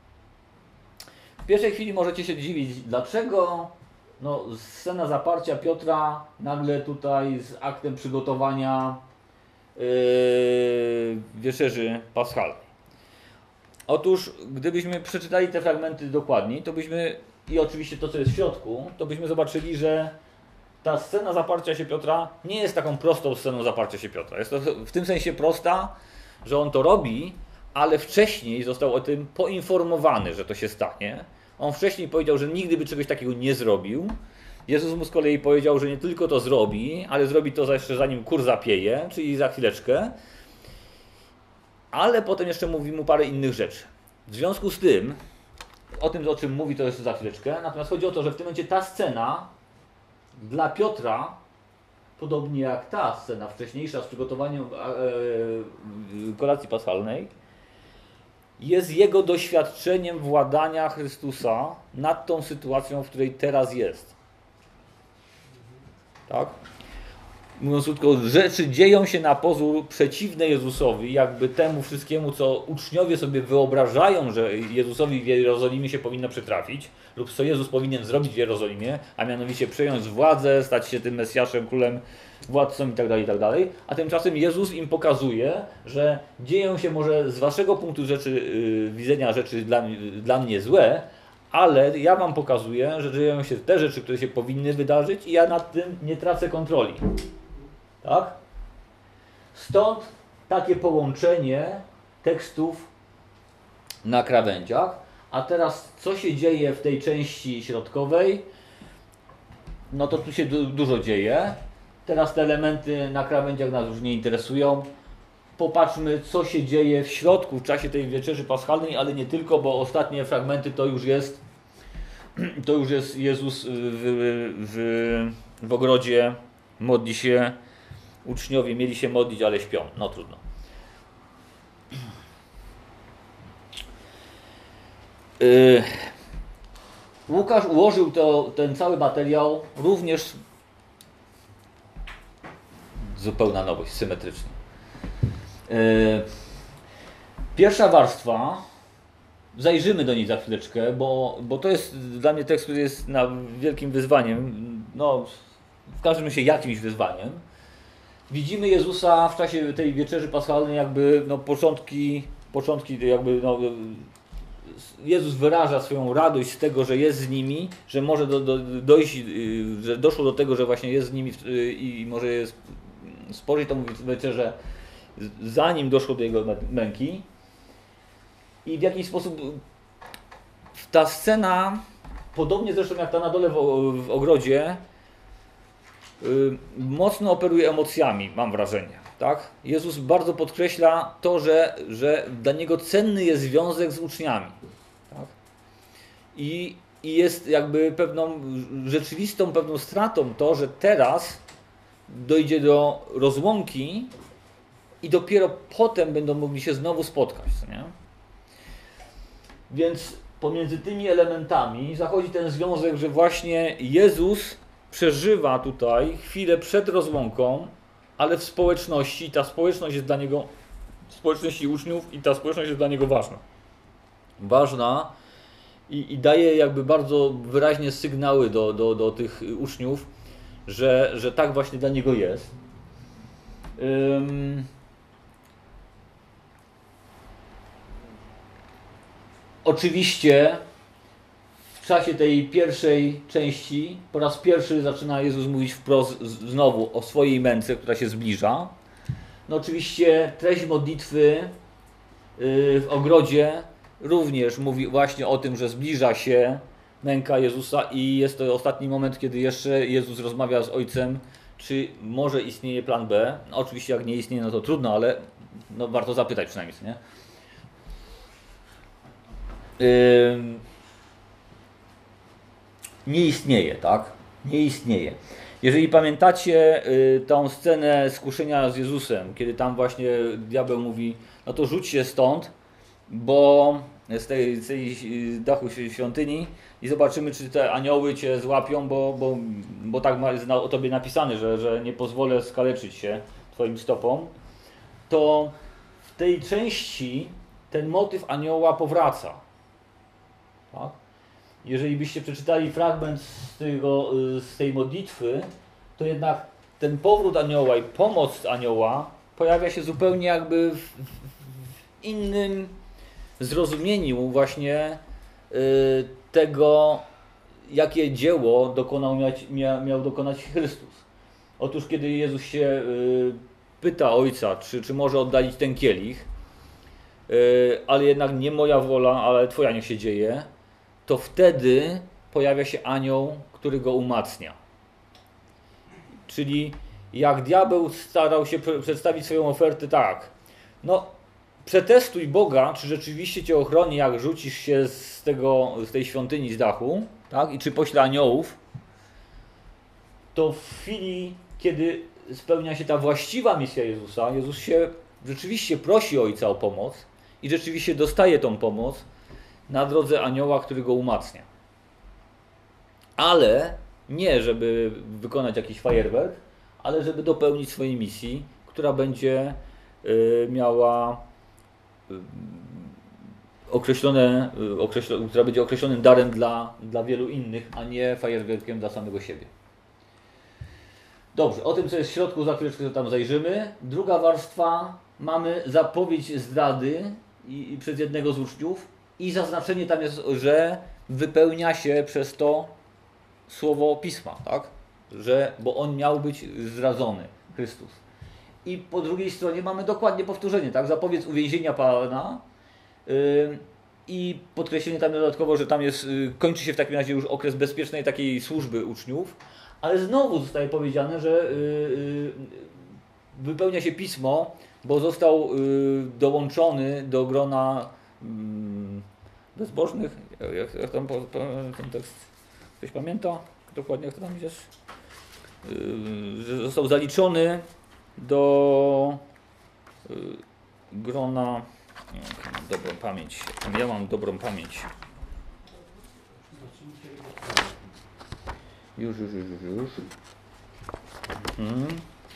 W pierwszej chwili możecie się dziwić, dlaczego no, scena zaparcia Piotra nagle tutaj z aktem przygotowania yy, wieczerzy paschalnej. Otóż, gdybyśmy przeczytali te fragmenty dokładniej, to byśmy, i oczywiście to, co jest w środku, to byśmy zobaczyli, że ta scena zaparcia się Piotra nie jest taką prostą sceną zaparcia się Piotra. Jest to w tym sensie prosta, że on to robi, ale wcześniej został o tym poinformowany, że to się stanie. On wcześniej powiedział, że nigdy by czegoś takiego nie zrobił. Jezus mu z kolei powiedział, że nie tylko to zrobi, ale zrobi to jeszcze zanim kur zapieje, czyli za chwileczkę. Ale potem jeszcze mówi mu parę innych rzeczy. W związku z tym, o tym, o czym mówi, to jeszcze za chwileczkę. Natomiast chodzi o to, że w tym momencie ta scena dla Piotra, podobnie jak ta scena wcześniejsza z przygotowaniem kolacji paschalnej, jest jego doświadczeniem władania Chrystusa nad tą sytuacją, w której teraz jest. Tak? Mówiąc krótko, rzeczy dzieją się na pozór przeciwne Jezusowi, jakby temu wszystkiemu, co uczniowie sobie wyobrażają, że Jezusowi w Jerozolimie się powinno przytrafić, lub co Jezus powinien zrobić w Jerozolimie, a mianowicie przejąć władzę, stać się tym Mesjaszem, królem, władcą itd., itd. A tymczasem Jezus im pokazuje, że dzieją się może z waszego punktu rzeczy, yy, widzenia rzeczy dla, dla mnie złe, ale ja wam pokazuję, że dzieją się te rzeczy, które się powinny wydarzyć i ja nad tym nie tracę kontroli. Tak? Stąd takie połączenie tekstów na krawędziach. A teraz co się dzieje w tej części środkowej? No to tu się du dużo dzieje. Teraz te elementy na krawędziach nas już nie interesują. Popatrzmy, co się dzieje w środku w czasie tej wieczerzy paschalnej, ale nie tylko, bo ostatnie fragmenty to już jest to już jest Jezus w, w, w ogrodzie, modli się, uczniowie mieli się modlić, ale śpią. No trudno. Yy, Łukasz ułożył to, ten cały materiał również zupełna nowość, symetrycznie. Yy, pierwsza warstwa, zajrzymy do niej za chwileczkę, bo, bo to jest dla mnie tekst, który jest na wielkim wyzwaniem, no w każdym razie jakimś wyzwaniem. Widzimy Jezusa w czasie tej wieczerzy paschalnej jakby no, początki, początki jakby no, Jezus wyraża swoją radość z tego, że jest z nimi, że może do, do, dojść, że doszło do tego, że właśnie jest z nimi i może jest, spożyć tą wieczerzę, zanim doszło do jego męki. I w jakiś sposób ta scena, podobnie zresztą jak ta na dole w, w ogrodzie, yy, mocno operuje emocjami, mam wrażenie. Tak? Jezus bardzo podkreśla to, że, że dla Niego cenny jest związek z uczniami. Tak? I, I jest jakby pewną rzeczywistą, pewną stratą to, że teraz dojdzie do rozłąki i dopiero potem będą mogli się znowu spotkać. Nie? Więc pomiędzy tymi elementami zachodzi ten związek, że właśnie Jezus przeżywa tutaj chwilę przed rozłąką, ale w społeczności, ta społeczność jest dla Niego, w społeczności uczniów i ta społeczność jest dla Niego ważna. Ważna i, i daje jakby bardzo wyraźnie sygnały do, do, do tych uczniów, że, że tak właśnie dla Niego jest. Um, Oczywiście w czasie tej pierwszej części po raz pierwszy zaczyna Jezus mówić wprost znowu o swojej męce, która się zbliża. No oczywiście treść modlitwy w ogrodzie również mówi właśnie o tym, że zbliża się męka Jezusa i jest to ostatni moment, kiedy jeszcze Jezus rozmawia z Ojcem, czy może istnieje plan B. No, oczywiście jak nie istnieje, no to trudno, ale no, warto zapytać przynajmniej, nie? Nie istnieje, tak? Nie istnieje. Jeżeli pamiętacie tą scenę skuszenia z Jezusem, kiedy tam właśnie diabeł mówi, no to rzuć się stąd, bo z tej, z tej dachu świątyni i zobaczymy, czy te anioły cię złapią, bo, bo, bo tak jest o tobie napisane, że, że nie pozwolę skaleczyć się twoim stopom, to w tej części ten motyw anioła powraca. Tak? Jeżeli byście przeczytali fragment z, tego, z tej modlitwy, to jednak ten powrót anioła i pomoc anioła pojawia się zupełnie jakby w, w innym zrozumieniu właśnie y, tego, jakie dzieło dokonał, mia, miał dokonać Chrystus. Otóż kiedy Jezus się y, pyta Ojca, czy, czy może oddalić ten kielich, y, ale jednak nie moja wola, ale Twoja niech się dzieje, to wtedy pojawia się anioł, który go umacnia. Czyli jak diabeł starał się przedstawić swoją ofertę tak, no przetestuj Boga, czy rzeczywiście Cię ochroni, jak rzucisz się z, tego, z tej świątyni z dachu, tak? I czy pośle aniołów, to w chwili, kiedy spełnia się ta właściwa misja Jezusa, Jezus się rzeczywiście prosi Ojca o pomoc i rzeczywiście dostaje tą pomoc na drodze anioła, który go umacnia. Ale nie, żeby wykonać jakiś fajerwerk, ale żeby dopełnić swojej misji, która będzie y, miała y, określone, y, określone, która będzie określonym darem dla, dla wielu innych, a nie fajerwerkiem dla samego siebie. Dobrze, o tym, co jest w środku, za chwileczkę tam zajrzymy. Druga warstwa, mamy zapowiedź zdrady i, i przez jednego z uczniów i zaznaczenie tam jest, że wypełnia się przez to słowo Pisma, tak? Że, bo on miał być zdradzony, Chrystus. I po drugiej stronie mamy dokładnie powtórzenie, tak? Zapowiedź uwięzienia Pana yy, i podkreślenie tam dodatkowo, że tam jest, yy, kończy się w takim razie już okres bezpiecznej takiej służby uczniów, ale znowu zostaje powiedziane, że yy, yy, wypełnia się Pismo, bo został yy, dołączony do grona yy, bezbożnych. Jak, jak tam po, po, ten tekst ktoś pamięta? Dokładnie jak to tam jest? Yy, został zaliczony do yy, grona. Okay, mam dobrą pamięć. Ja mam dobrą pamięć. Już, już, już, już. już. Hmm.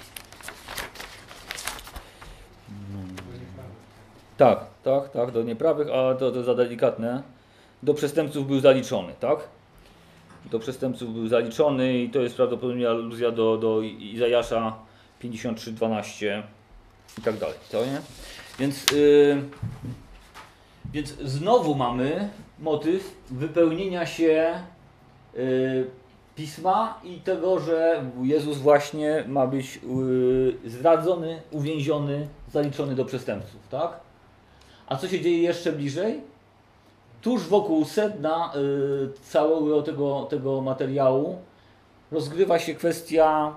Tak, tak, tak, do nieprawych, a to, to za delikatne. Do przestępców był zaliczony, tak? Do przestępców był zaliczony i to jest prawdopodobnie aluzja do, do Izajasza pięćdziesiąt trzy dwanaście i tak dalej, to nie? Więc, yy, więc znowu mamy motyw wypełnienia się yy, Pisma i tego, że Jezus właśnie ma być yy, zdradzony, uwięziony, zaliczony do przestępców, tak? A co się dzieje jeszcze bliżej? Tuż wokół sedna y, całego tego, tego materiału rozgrywa się kwestia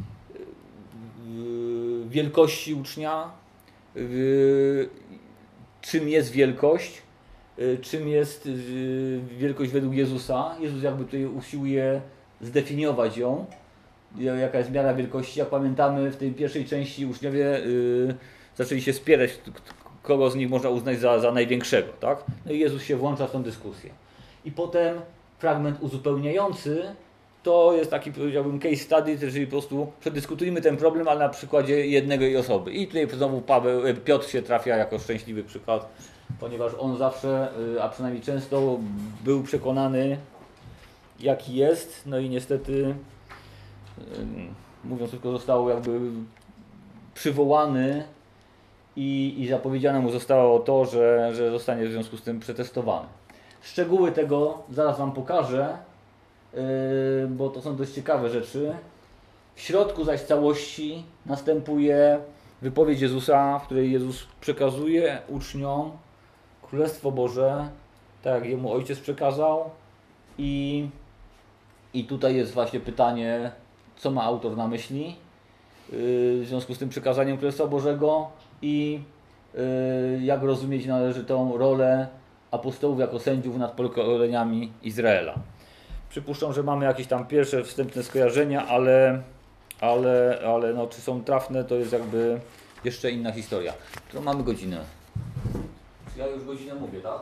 y, wielkości ucznia, y, czym jest wielkość, y, czym jest y, wielkość według Jezusa. Jezus jakby tutaj usiłuje zdefiniować ją, jaka jest miara wielkości. Jak pamiętamy, w tej pierwszej części uczniowie y, zaczęli się spierać, kogo z nich można uznać za, za największego, tak? No i Jezus się włącza w tę dyskusję. I potem fragment uzupełniający to jest taki, powiedziałbym, case study, czyli po prostu przedyskutujmy ten problem, ale na przykładzie jednej osoby. I tutaj znowu Paweł, Piotr się trafia jako szczęśliwy przykład, ponieważ on zawsze, a przynajmniej często był przekonany, jaki jest, no i niestety, mówiąc tylko, został jakby przywołany I, i zapowiedziane mu zostało to, że, że zostanie w związku z tym przetestowany. Szczegóły tego zaraz Wam pokażę, yy, bo to są dość ciekawe rzeczy. W środku zaś całości następuje wypowiedź Jezusa, w której Jezus przekazuje uczniom Królestwo Boże, tak jak Jemu Ojciec przekazał. I, i tutaj jest właśnie pytanie, co ma autor na myśli yy, w związku z tym przekazaniem Królestwa Bożego. I y, jak rozumieć należy tą rolę apostołów jako sędziów nad pokoleniami Izraela. Przypuszczam, że mamy jakieś tam pierwsze wstępne skojarzenia, ale, ale, ale no, czy są trafne, to jest jakby jeszcze inna historia. Którą mamy godzinę? Ja już godzinę mówię, tak?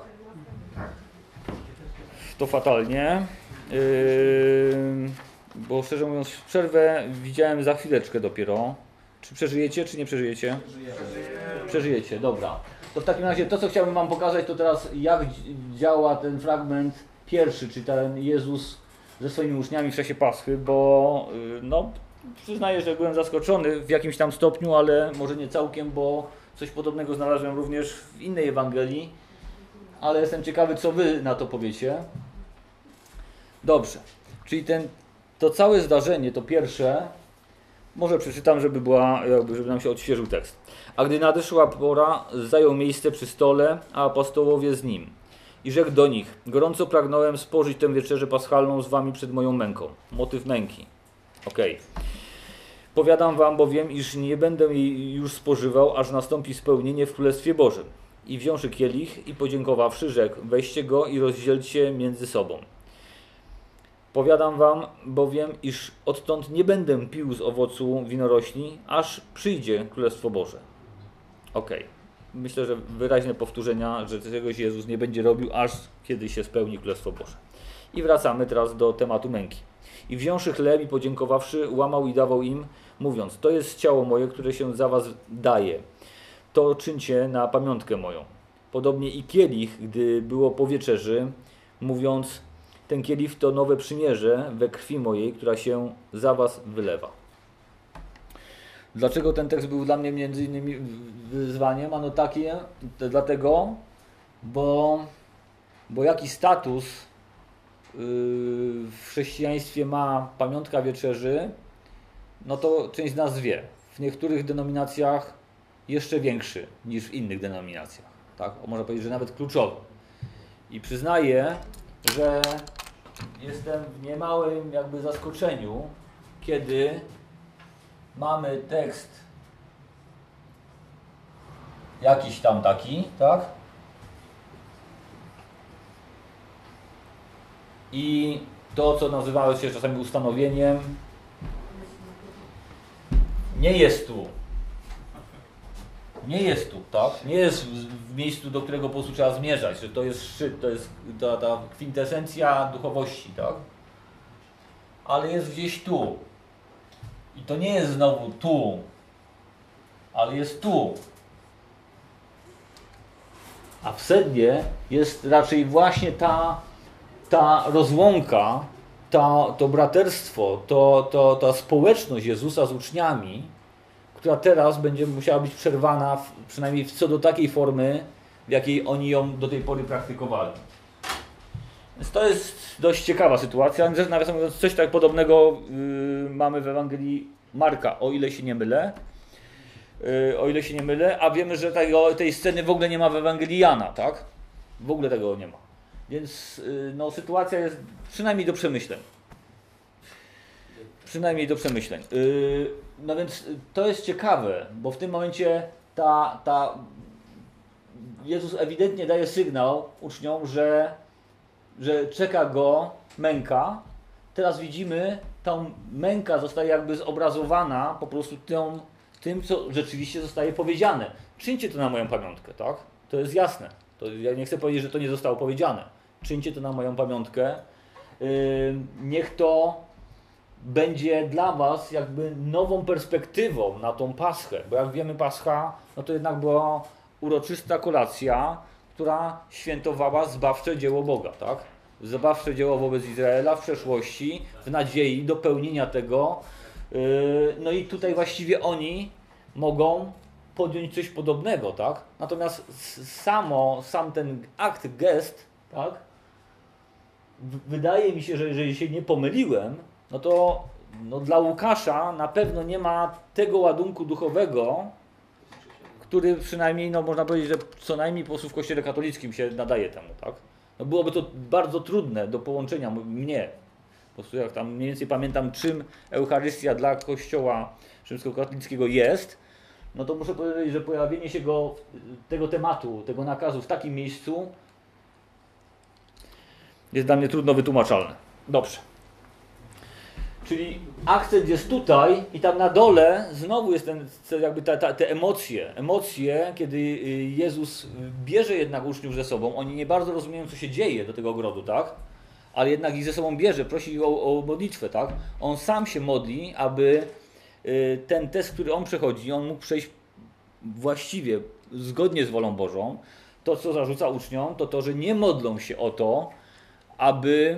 To fatalnie. Yy, bo szczerze mówiąc, przerwę widziałem za chwileczkę dopiero. Czy przeżyjecie, czy nie przeżyjecie? Przeżyjemy. Przeżyjecie, dobra. To w takim razie to, co chciałbym Wam pokazać, to teraz jak działa ten fragment pierwszy, czyli ten Jezus ze swoimi uczniami w czasie Paschy, bo no, przyznaję, że byłem zaskoczony w jakimś tam stopniu, ale może nie całkiem, bo coś podobnego znalazłem również w innej Ewangelii, ale jestem ciekawy, co Wy na to powiecie. Dobrze, czyli ten, to całe zdarzenie, to pierwsze, może przeczytam, żeby, była, jakby, żeby nam się odświeżył tekst. A gdy nadeszła pora, zajął miejsce przy stole, a apostołowie z nim. I rzekł do nich: gorąco pragnąłem spożyć tę wieczerzę paschalną z wami przed moją męką. Motyw męki. Okej. Okay. Powiadam wam bowiem, iż nie będę jej już spożywał, aż nastąpi spełnienie w Królestwie Bożym. I wziąwszy kielich i podziękowawszy, rzekł: weźcie go i rozdzielcie między sobą. Powiadam wam bowiem, iż odtąd nie będę pił z owocu winorośli, aż przyjdzie Królestwo Boże. Okej. Okay. Myślę, że wyraźne powtórzenia, że czegoś Jezus nie będzie robił, aż kiedy się spełni Królestwo Boże. I wracamy teraz do tematu męki. I wziąwszy chleb i podziękowawszy, łamał i dawał im, mówiąc: to jest ciało moje, które się za was daje. To czyńcie na pamiątkę moją. Podobnie i kielich, gdy było po wieczerzy, mówiąc: ten kielich to nowe przymierze we krwi mojej, która się za was wylewa. Dlaczego ten tekst był dla mnie między innymi wyzwaniem? Ano takie, to dlatego, bo, bo jaki status yy, w chrześcijaństwie ma pamiątka wieczerzy, no to część z nas wie. W niektórych denominacjach jeszcze większy niż w innych denominacjach. Tak? Można powiedzieć, że nawet kluczowy. I przyznaję, że jestem w niemałym jakby zaskoczeniu, kiedy mamy tekst jakiś tam taki, tak? I to, co nazywało się czasami ustanowieniem, nie jest tu. Nie jest tu, tak? Nie jest w, w miejscu, do którego po prostu trzeba zmierzać, że to jest szczyt, to jest ta, ta kwintesencja duchowości, tak? Ale jest gdzieś tu. I to nie jest znowu tu, ale jest tu. A w sednie jest raczej właśnie ta, ta rozłąka, ta, to braterstwo, to, to, ta społeczność Jezusa z uczniami, która teraz będzie musiała być przerwana, w, przynajmniej co do takiej formy, w jakiej oni ją do tej pory praktykowali. Więc to jest dość ciekawa sytuacja. Nawiasem mówiąc, coś tak podobnego yy, mamy w Ewangelii Marka, o ile się nie mylę. Yy, o ile się nie mylę, a wiemy, że tego, tej sceny w ogóle nie ma w Ewangelii Jana, tak? W ogóle tego nie ma. Więc yy, no, sytuacja jest przynajmniej do przemyśleń. Przynajmniej do przemyśleń. Yy, no więc to jest ciekawe, bo w tym momencie ta, ta Jezus ewidentnie daje sygnał uczniom, że, że czeka go męka. Teraz widzimy, ta męka zostaje jakby zobrazowana po prostu tą, tym, co rzeczywiście zostaje powiedziane. Czyńcie to na moją pamiątkę, tak? To jest jasne. To ja nie chcę powiedzieć, że to nie zostało powiedziane. Czyńcie to na moją pamiątkę. Yy, niech to będzie dla was jakby nową perspektywą na tą Paschę. Bo jak wiemy, Pascha, no to jednak była uroczysta kolacja, która świętowała zbawcze dzieło Boga, tak? Zbawcze dzieło wobec Izraela w przeszłości, w nadziei dopełnienia tego. No i tutaj właściwie oni mogą podjąć coś podobnego, tak? Natomiast samo, sam ten akt, gest, tak? Wydaje mi się, że jeżeli się nie pomyliłem, no to no dla Łukasza na pewno nie ma tego ładunku duchowego, który przynajmniej, no można powiedzieć, że co najmniej po prostu w Kościele katolickim się nadaje temu, tak? No byłoby to bardzo trudne do połączenia mnie. Po prostu jak tam mniej więcej pamiętam, czym Eucharystia dla Kościoła rzymskokatolickiego jest, no to muszę powiedzieć, że pojawienie się go, tego tematu, tego nakazu w takim miejscu jest dla mnie trudno wytłumaczalne. Dobrze. Czyli akcent jest tutaj i tam na dole znowu jest ten, jakby ta, ta, te emocje. Emocje, kiedy Jezus bierze jednak uczniów ze sobą. Oni nie bardzo rozumieją, co się dzieje do tego ogrodu, tak? Ale jednak ich ze sobą bierze, prosi ich o, o modlitwę, tak? On sam się modli, aby ten test, który on przechodzi, on mógł przejść właściwie, zgodnie z wolą Bożą. To, co zarzuca uczniom, to to, że nie modlą się o to, aby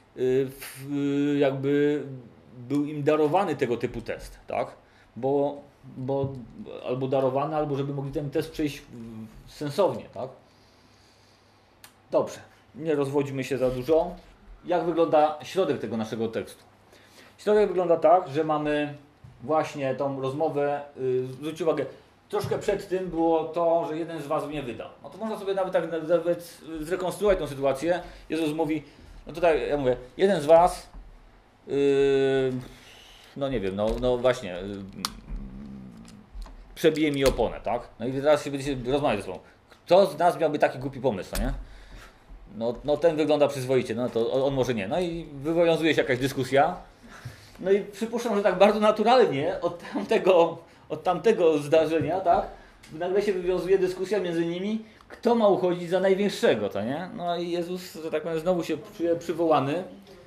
jakby był im darowany tego typu test, tak? Bo, bo albo darowany, albo żeby mogli ten test przejść sensownie, tak? Dobrze, nie rozwodzimy się za dużo. jak wygląda środek tego naszego tekstu. Środek wygląda tak, że mamy właśnie tą rozmowę, yy, zwróćcie uwagę, troszkę przed tym było to, że jeden z was mnie wyda. No to można sobie nawet tak nawet zrekonstruować tę sytuację. Jezus mówi, no tutaj ja mówię, jeden z was, yy, no nie wiem, no, no właśnie, yy, przebije mi oponę, tak? No i teraz się będziecie rozmawiać ze sobą. Kto z nas miałby taki głupi pomysł, nie? No, no ten wygląda przyzwoicie, no to on, on może nie. No i wywiązuje się jakaś dyskusja. No i przypuszczam, że tak bardzo naturalnie od tamtego, od tamtego zdarzenia, tak? Nagle się wywiązuje dyskusja między nimi, kto ma uchodzić za największego, to nie? No i Jezus, że tak powiem, znowu się czuje przywołany.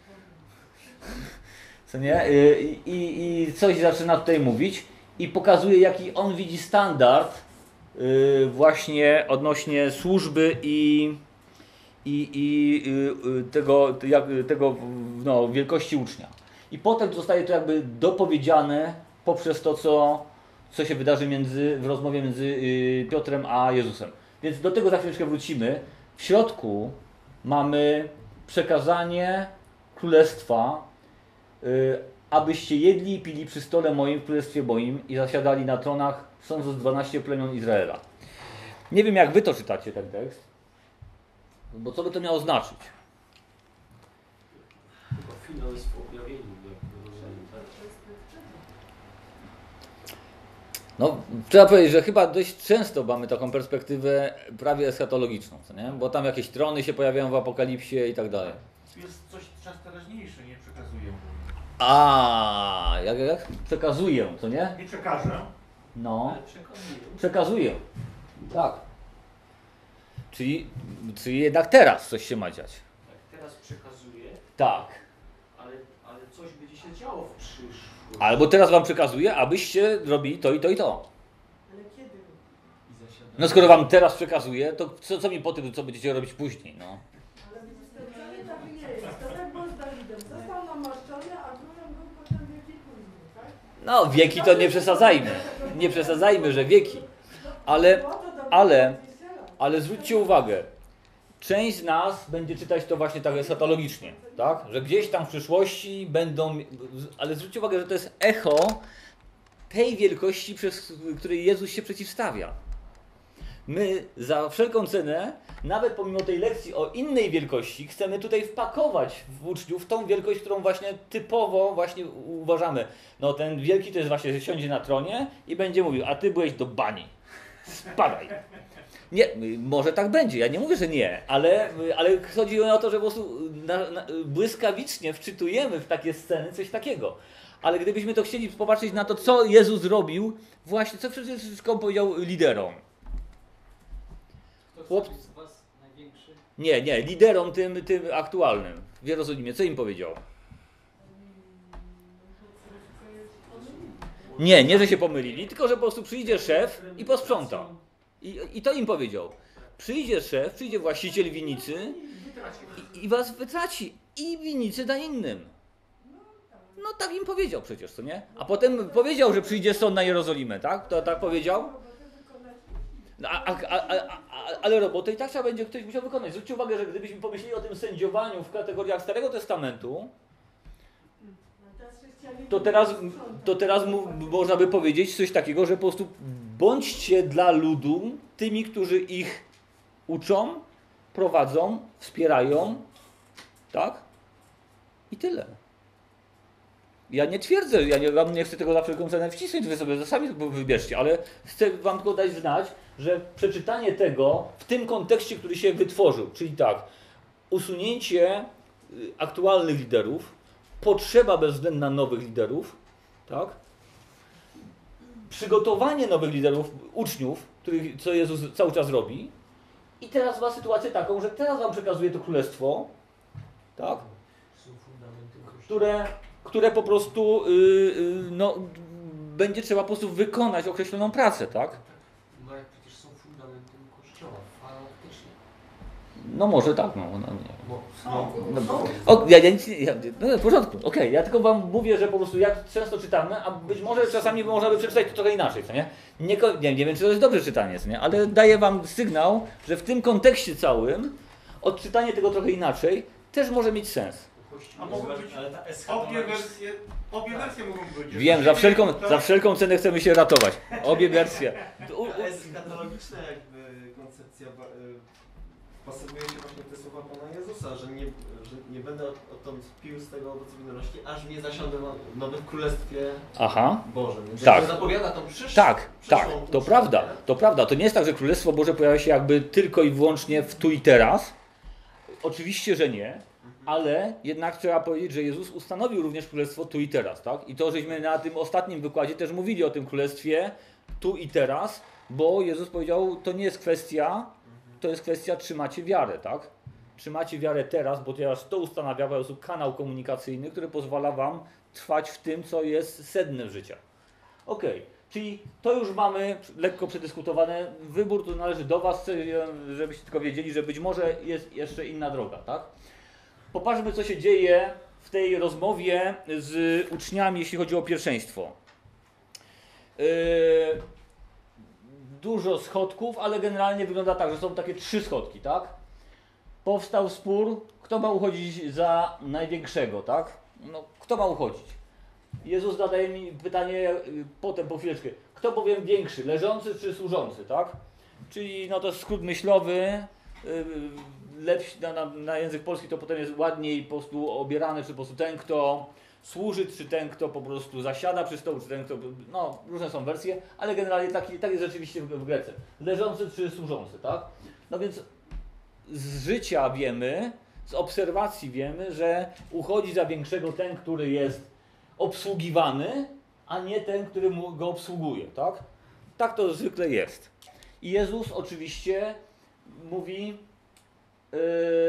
Co nie? I, i, i coś zaczyna tutaj mówić i pokazuje, jaki on widzi standard yy, właśnie odnośnie służby i i, i yy, tego, jak, tego no, wielkości ucznia. I potem zostaje to jakby dopowiedziane poprzez to, co, co się wydarzy między, w rozmowie między yy, Piotrem a Jezusem. Więc do tego za chwileczkę wrócimy. W środku mamy przekazanie królestwa, yy, abyście jedli i pili przy stole moim w królestwie moim i zasiadali na tronach, sądząc dwanaście plemion Izraela. Nie wiem, jak wy to czytacie, ten tekst, bo co by to miało znaczyć? Chyba finał jest w objawieniu, jak rozumiem, tak? No, trzeba powiedzieć, że chyba dość często mamy taką perspektywę prawie eschatologiczną, co nie? Bo tam jakieś trony się pojawiają w Apokalipsie i tak dalej. Jest coś czas teraźniejszy, nie przekazuję. A, jak, jak? Przekazuję, co nie? Nie przekażę. No, Ale przekazuję. przekazuję. Tak. Czyli, czyli jednak teraz coś się ma dziać. Tak, teraz przekazuję, Tak. ale, ale coś będzie się działo w przyszłości. Albo teraz wam przekazuję, abyście robili to i to i to. Ale kiedy? I zasiadamy. No skoro wam teraz przekazuję, to co, co mi po tym, co będziecie robić później, no? Ale wystawiony tak jest. To tak było z Dawidem. Został namaszczony, a królem był potem wieki później, tak? No, wieki to nie przesadzajmy. Nie przesadzajmy, że wieki. Ale, ale, ale zwróćcie uwagę, część z nas będzie czytać to właśnie tak eschatologicznie, tak? Że gdzieś tam w przyszłości będą, ale zwróćcie uwagę, że to jest echo tej wielkości, przez której Jezus się przeciwstawia. My za wszelką cenę, nawet pomimo tej lekcji o innej wielkości, chcemy tutaj wpakować w uczniów tą wielkość, którą właśnie typowo właśnie uważamy. No ten wielki to jest właśnie, że siądzie na tronie i będzie mówił, a ty byłeś do bani. Spadaj. Nie, może tak będzie, ja nie mówię, że nie, ale, ale chodzi o to, że po prostu na, na, błyskawicznie wczytujemy w takie sceny coś takiego. Ale gdybyśmy to chcieli popatrzeć na to, co Jezus robił, właśnie, co przecież wszystko powiedział liderom. Kto Chłop... z was największy? Nie, nie, liderom tym, tym aktualnym w Jerozolimie, co im powiedział? Nie, nie, że się pomylili, tylko że po prostu przyjdzie szef i posprząta. I, i to im powiedział. Przyjdzie szef, przyjdzie właściciel winnicy i, i was wytraci. I winnicy da innym. No tak im powiedział przecież, co nie? A potem powiedział, że przyjdzie sąd na Jerozolimę, tak? To tak powiedział? No, a, a, a, a, a, ale robotę i tak trzeba będzie ktoś musiał wykonać. Zwróćcie uwagę, że gdybyśmy pomyśleli o tym sędziowaniu w kategoriach Starego Testamentu, to teraz, to teraz mu, można by powiedzieć coś takiego, że po prostu bądźcie dla ludu tymi, którzy ich uczą, prowadzą, wspierają, tak? I tyle. Ja nie twierdzę, ja nie, wam nie chcę tego za wszelką cenę wcisnąć, wy sobie sami wybierzcie, ale chcę wam tylko dać znać, że przeczytanie tego w tym kontekście, który się wytworzył, czyli tak, usunięcie aktualnych liderów, potrzeba bezwzględna nowych liderów, tak? Przygotowanie nowych liderów, uczniów, których, co Jezus cały czas robi, i teraz ma sytuację taką, że teraz wam przekazuje to królestwo, tak? Są fundamenty Kościoła. które, które po prostu yy, yy, no, będzie trzeba po prostu wykonać określoną pracę, tak? No jak przecież są fundamentem Kościoła, faktycznie. No może tak, no, no nie. Bo No, No, o, ja, ja nic nie, ja, no w porządku, okej, okay, ja tylko wam mówię, że po prostu jak często czytamy, a być może czasami można by przeczytać to trochę inaczej, co nie? Nie, nie, nie wiem, czy to jest dobre czytanie, co nie? Ale daję wam sygnał, że w tym kontekście całym odczytanie tego trochę inaczej też może mieć sens. Kościół. A mogą być Ale ta obie eschatologia... wersje, obie wersje mogą być. Wiem, za wszelką, To- za wszelką cenę chcemy się ratować. Obie wersje. U, u, Eschatologiczna jakby koncepcja ba- y, pasuje się właśnie w te słowa Pana Jezusa, że nie, że nie będę odtąd pił z tego owocu winorośli, aż nie zasiądę w nowym królestwie aha. Bożym. Więc Tak. jakby zapowiada tą przysz- Tak, przyszłą tak, tą to prawda, przyszłość, to prawda. To nie jest tak, że Królestwo Boże pojawia się jakby tylko i wyłącznie w tu i teraz. Oczywiście, że nie, ale jednak trzeba powiedzieć, że Jezus ustanowił również Królestwo tu i teraz, tak? I to, żeśmy na tym ostatnim wykładzie też mówili o tym Królestwie tu i teraz, bo Jezus powiedział, to nie jest kwestia, to jest kwestia, trzymacie wiarę, tak? Trzymacie wiarę teraz, bo teraz to ustanawia po prostu kanał komunikacyjny, który pozwala wam trwać w tym, co jest sednem życia. Okej, czyli to już mamy lekko przedyskutowane. Wybór tu należy do was, żebyście tylko wiedzieli, że być może jest jeszcze inna droga, tak? Popatrzmy, co się dzieje w tej rozmowie z uczniami, jeśli chodzi o pierwszeństwo. Yy, dużo schodków, ale generalnie wygląda tak, że są takie trzy schodki, tak? Powstał spór, kto ma uchodzić za największego, tak? No, kto ma uchodzić? Jezus zadaje mi pytanie y, potem, po chwileczkę. Kto bowiem większy, leżący czy służący, tak? Czyli no to skrót myślowy, y, lepszy na, na, na język polski to potem jest ładniej po prostu obierany, czy po prostu ten, kto służy, czy ten, kto po prostu zasiada przy stołu, czy ten, kto... No, różne są wersje, ale generalnie taki, tak jest rzeczywiście w, w Grece. Leżący czy służący, tak? No więc z życia wiemy, z obserwacji wiemy, że uchodzi za większego ten, który jest obsługiwany, a nie ten, który mu go obsługuje, tak? Tak to zwykle jest. I Jezus oczywiście mówi, yy,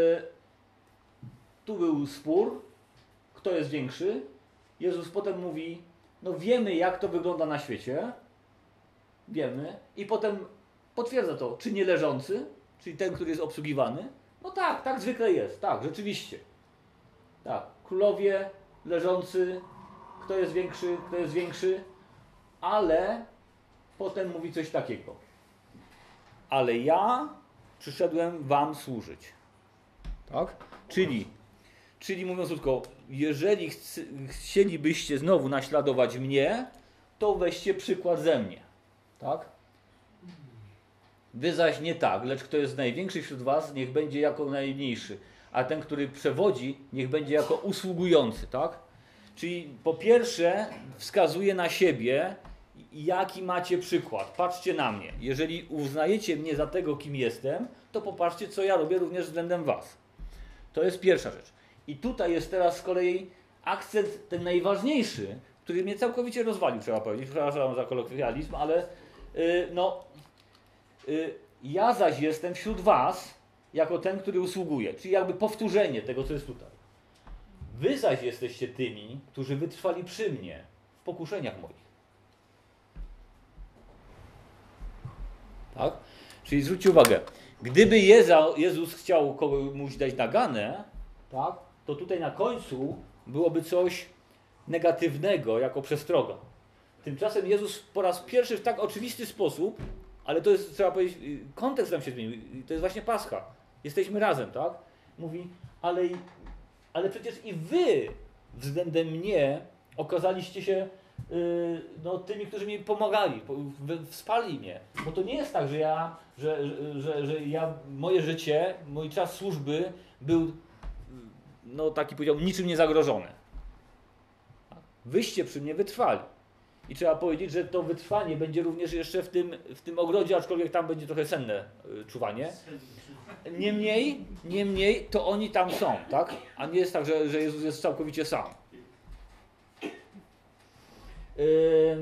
tu był spór, kto jest większy. Jezus potem mówi, no wiemy, jak to wygląda na świecie, wiemy, i potem potwierdza to, czy nie leżący, czyli ten, który jest obsługiwany. No tak, tak zwykle jest, tak, rzeczywiście. Tak, królowie, leżący, kto jest większy, kto jest większy, ale potem mówi coś takiego. Ale ja przyszedłem wam służyć. Tak? Czyli, czyli mówiąc krótko, jeżeli chc- chcielibyście znowu naśladować mnie, to weźcie przykład ze mnie. Tak? Wy zaś nie tak, lecz kto jest największy wśród was, niech będzie jako najmniejszy, a ten, który przewodzi, niech będzie jako usługujący, tak? Czyli po pierwsze wskazuje na siebie, jaki macie przykład. Patrzcie na mnie. Jeżeli uznajecie mnie za tego, kim jestem, to popatrzcie, co ja robię również względem was. To jest pierwsza rzecz. I tutaj jest teraz z kolei akcent ten najważniejszy, który mnie całkowicie rozwalił, trzeba powiedzieć. Przepraszam za kolokwializm, ale yy, no... Ja zaś jestem wśród was jako ten, który usługuje. Czyli jakby powtórzenie tego, co jest tutaj. Wy zaś jesteście tymi, którzy wytrwali przy mnie w pokuszeniach moich. Tak? Czyli zwróćcie uwagę, gdyby Jezus chciał komuś dać naganę, tak, to tutaj na końcu byłoby coś negatywnego jako przestroga. Tymczasem Jezus po raz pierwszy w tak oczywisty sposób, ale to jest, trzeba powiedzieć, kontekst nam się zmienił. To jest właśnie Pascha. Jesteśmy razem, tak? Mówi, ale, ale przecież i wy względem mnie okazaliście się yy, no, tymi, którzy mi pomagali, wsparli mnie. Bo to nie jest tak, że ja, że, że, że, że ja, moje życie, mój czas służby był, no taki powiedział, niczym nie zagrożony. Wyście przy mnie wytrwali. I trzeba powiedzieć, że to wytrwanie będzie również jeszcze w tym, w tym ogrodzie, aczkolwiek tam będzie trochę senne y, czuwanie. Niemniej, niemniej to oni tam są, tak? A nie jest tak, że, że Jezus jest całkowicie sam. Yy...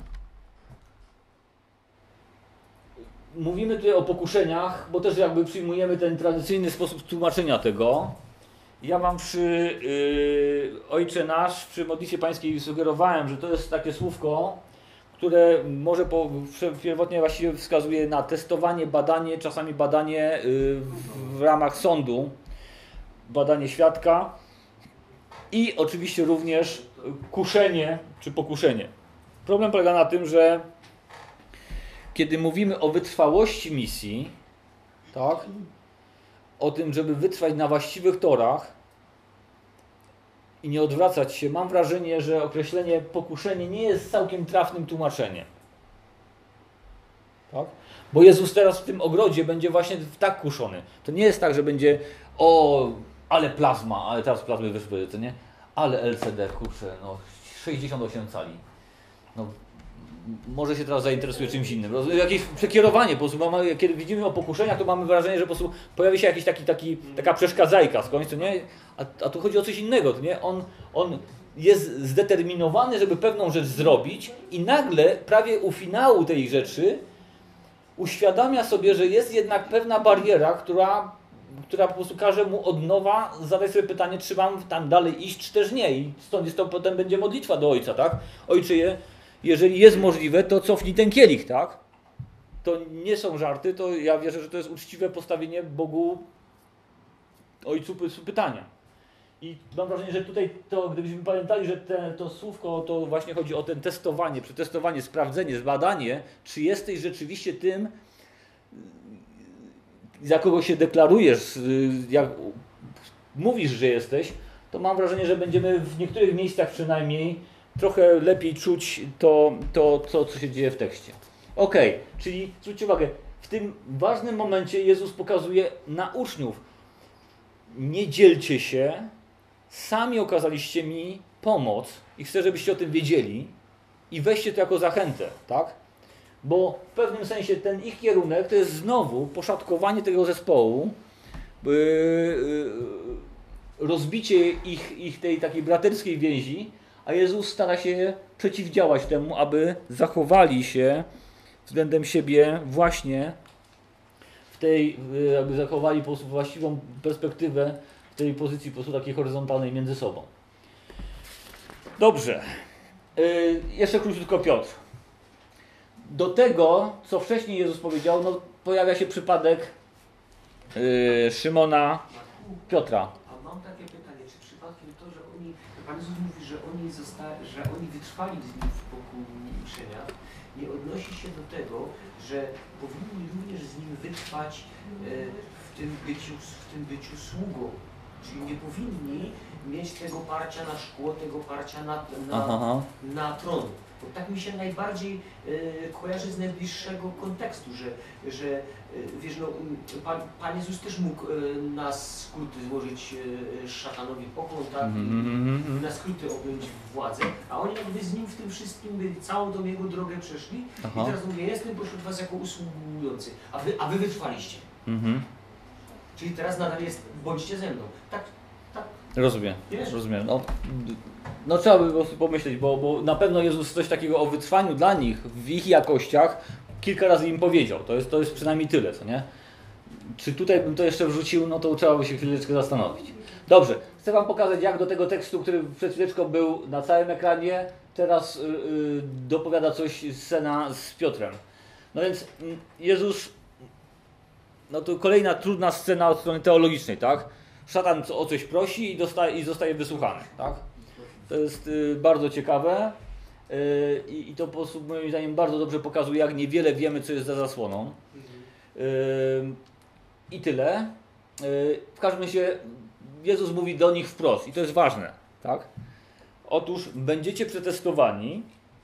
Mówimy tutaj o pokuszeniach, bo też jakby przyjmujemy ten tradycyjny sposób tłumaczenia tego. Ja wam przy yy, Ojcze Nasz, przy modlitwie pańskiej sugerowałem, że to jest takie słówko, które może po, pierwotnie właściwie wskazuje na testowanie, badanie, czasami badanie yy, w, w ramach sądu, badanie świadka i oczywiście również kuszenie czy pokuszenie. Problem polega na tym, że kiedy mówimy o wytrwałości misji, tak, o tym, żeby wytrwać na właściwych torach, i nie odwracać się, mam wrażenie, że określenie pokuszenie nie jest całkiem trafnym tłumaczeniem. Tak? Bo Jezus teraz w tym ogrodzie będzie właśnie tak kuszony. To nie jest tak, że będzie o, ale plazma, ale teraz plazmy wyszły, to nie? Ale L C D, kurczę, no sześćdziesiąt osiem cali. No, może się teraz zainteresuje czymś innym. Jakieś przekierowanie, po prostu mamy, kiedy widzimy o pokuszeniach, to mamy wrażenie, że po prostu pojawi się jakiś taki, taki, taka przeszkadzajka skądś, to nie? A, a tu chodzi o coś innego, to nie? On, on jest zdeterminowany, żeby pewną rzecz zrobić i nagle, prawie u finału tej rzeczy, uświadamia sobie, że jest jednak pewna bariera, która, która po prostu każe mu od nowa zadać sobie pytanie, czy mam tam dalej iść, czy też nie. I stąd jest to potem będzie modlitwa do Ojca, tak? Ojcze, jeżeli jest możliwe, to cofnij ten kielich, tak? To nie są żarty, to ja wierzę, że to jest uczciwe postawienie Bogu, Ojcu pytania. I mam wrażenie, że tutaj to, gdybyśmy pamiętali, że te, to słówko, to właśnie chodzi o ten testowanie, przetestowanie, sprawdzenie, zbadanie, czy jesteś rzeczywiście tym, za kogo się deklarujesz, jak mówisz, że jesteś, to mam wrażenie, że będziemy w niektórych miejscach przynajmniej trochę lepiej czuć to, to, to co się dzieje w tekście. Ok, czyli zwróćcie uwagę, w tym ważnym momencie Jezus pokazuje na uczniów, nie dzielcie się, sami okazaliście mi pomoc i chcę, żebyście o tym wiedzieli i weźcie to jako zachętę, tak? Bo w pewnym sensie ten ich kierunek to jest znowu poszatkowanie tego zespołu, yy, rozbicie ich, ich tej takiej braterskiej więzi, a Jezus stara się przeciwdziałać temu, aby zachowali się względem siebie właśnie w tej, aby zachowali po prostu właściwą perspektywę w tej pozycji po prostu takiej horyzontalnej między sobą. Dobrze. Yy, jeszcze króciutko Piotr. Do tego, co wcześniej Jezus powiedział, no, pojawia się przypadek yy, Szymona Piotra. A mam takie pytanie, czy przypadkiem to, że oni, Pan Jezus mówi, że oni, zosta, że oni wytrwali z nim w pokuszeniach, nie odnosi się do tego, że powinni również z nim wytrwać yy, w tym byciu, w tym byciu sługą. Czyli nie powinni mieć tego parcia na szkło, tego parcia na, na, na tron. Bo tak mi się najbardziej y, kojarzy z najbliższego kontekstu, że, że y, wiesz, no, Pan, Pan Jezus też mógł y, na skróty złożyć y, szatanowi pokłon, tak? Mm -hmm. I na skróty objąć władzę, a oni jakby z nim w tym wszystkim byli, całą tą jego drogę przeszli. Aha. I teraz mówię, jestem pośród was jako usługujący, a wy, a wy wytrwaliście. Mm -hmm. Czyli teraz nadal jest, bądźcie ze mną. Tak, tak. Rozumiem, Wiesz? rozumiem. No, no trzeba by po prostu pomyśleć, bo, bo na pewno Jezus coś takiego o wytrwaniu dla nich, w ich jakościach, kilka razy im powiedział. To jest, to jest przynajmniej tyle, co nie? Czy tutaj bym to jeszcze wrzucił, no to trzeba by się chwileczkę zastanowić. Dobrze, chcę wam pokazać, jak do tego tekstu, który przed chwileczką był na całym ekranie, teraz yy, yy, dopowiada coś scena z Piotrem. No więc yy, Jezus, no to kolejna trudna scena od strony teologicznej, tak? Szatan o coś prosi i, dostaje, i zostaje wysłuchany, tak? To jest y, bardzo ciekawe y, i to po prostu moim zdaniem bardzo dobrze pokazuje, jak niewiele wiemy, co jest za zasłoną. Y, I tyle. Y, w każdym razie Jezus mówi do nich wprost i to jest ważne, tak? Otóż będziecie przetestowani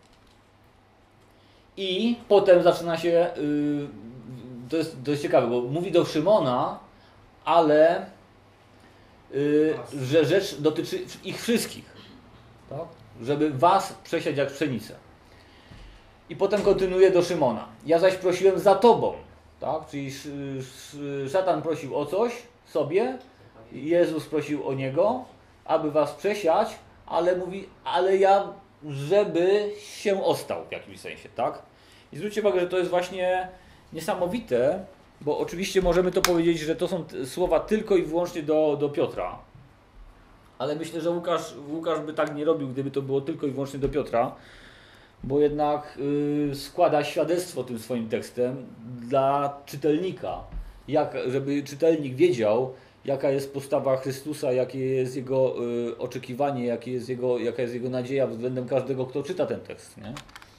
i potem zaczyna się, y, to jest dość ciekawe, bo mówi do Szymona, ale Yy, że rzecz dotyczy ich wszystkich, tak? Żeby was przesiać jak pszenicę. I potem kontynuuje do Szymona. Ja zaś prosiłem za tobą, tak? Czyli sz, sz, szatan prosił o coś sobie, Jezus prosił o niego, aby was przesiać, ale mówi, ale ja, żeby się ostał w jakimś sensie, tak? I zwróćcie uwagę, że to jest właśnie niesamowite, bo oczywiście możemy to powiedzieć, że to są słowa tylko i wyłącznie do, do Piotra. Ale myślę, że Łukasz, Łukasz by tak nie robił, gdyby to było tylko i wyłącznie do Piotra. Bo jednak yy, składa świadectwo tym swoim tekstem dla czytelnika. Jak, żeby czytelnik wiedział, jaka jest postawa Chrystusa, jakie jest Jego yy, oczekiwanie, jakie jest jego, jaka jest Jego nadzieja względem każdego, kto czyta ten tekst. Nie?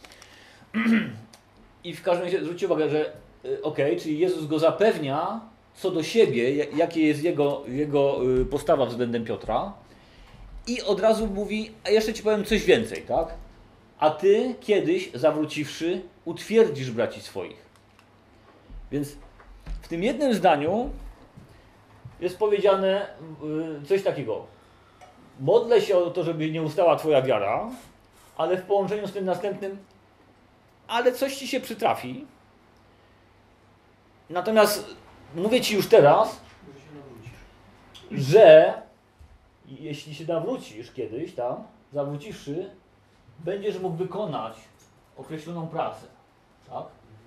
I w każdym razie zwróćcie uwagę, że ok, czyli Jezus go zapewnia co do siebie, jakie jest jego, jego postawa względem Piotra I od razu mówi, a jeszcze ci powiem coś więcej, tak? A ty kiedyś, zawróciwszy, utwierdzisz braci swoich. Więc w tym jednym zdaniu jest powiedziane coś takiego. Modlę się o to, żeby nie ustała twoja wiara, ale w połączeniu z tym następnym, ale coś ci się przytrafi. Natomiast mówię ci już teraz, że jeśli się nawrócisz kiedyś tam, zawróciwszy, będziesz mógł wykonać określoną pracę. Tak?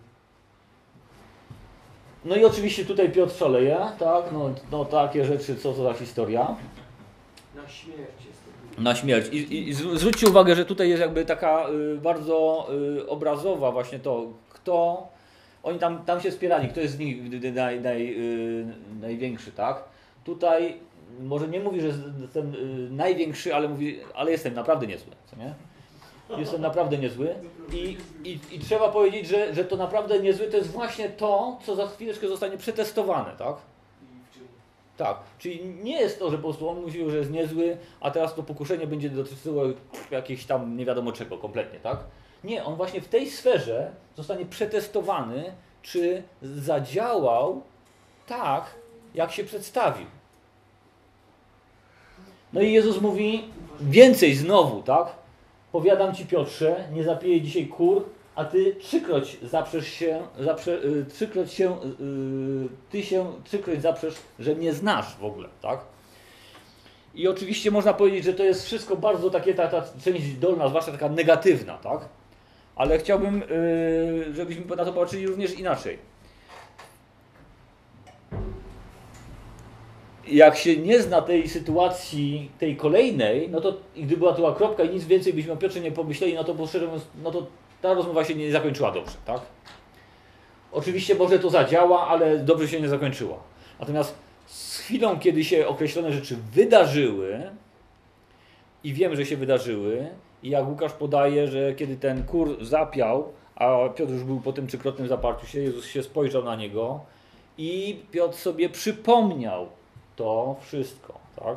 No i oczywiście tutaj Piotr szaleje, tak? No, no takie rzeczy, co to za historia. Na śmierć jest to. Na śmierć. I, i, i zwróćcie uwagę, że tutaj jest jakby taka y, bardzo y, obrazowa właśnie to, kto, oni tam, tam się spierali, kto jest z nich naj, naj, y, największy, tak? Tutaj może nie mówi, że jestem y, największy, ale mówi, ale jestem naprawdę niezły, co nie? Jestem naprawdę niezły i, i, i trzeba powiedzieć, że, że to naprawdę niezły to jest właśnie to, co za chwileczkę zostanie przetestowane, tak? Tak, czyli nie jest to, że po prostu on mówił, że jest niezły, a teraz to pokuszenie będzie dotyczyło jakiegoś tam nie wiadomo czego kompletnie, tak? Nie, on właśnie w tej sferze zostanie przetestowany, czy zadziałał tak, jak się przedstawił. No i Jezus mówi więcej znowu, tak? Powiadam ci, Piotrze, nie zapiję dzisiaj kur, a ty trzykroć zaprzesz się, zaprze, y, trzykroć się, y, ty się trzykroć zaprzesz, że mnie znasz w ogóle, tak? I oczywiście można powiedzieć, że to jest wszystko bardzo takie, ta, ta część dolna, zwłaszcza taka negatywna, tak? Ale chciałbym, y, żebyśmy na to patrzyli również inaczej. Jak się nie zna tej sytuacji, tej kolejnej, no to i gdyby była tu kropka i nic więcej byśmy o Piotrze nie pomyśleli, no to, bo szczerze mówiąc, no to ta rozmowa się nie zakończyła dobrze, tak? Oczywiście może to zadziała, ale dobrze się nie zakończyła. Natomiast z chwilą, kiedy się określone rzeczy wydarzyły i wiem, że się wydarzyły i jak Łukasz podaje, że kiedy ten kur zapiał, a Piotr już był po tym trzykrotnym zaparciu się, Jezus się spojrzał na niego i Piotr sobie przypomniał to wszystko, tak?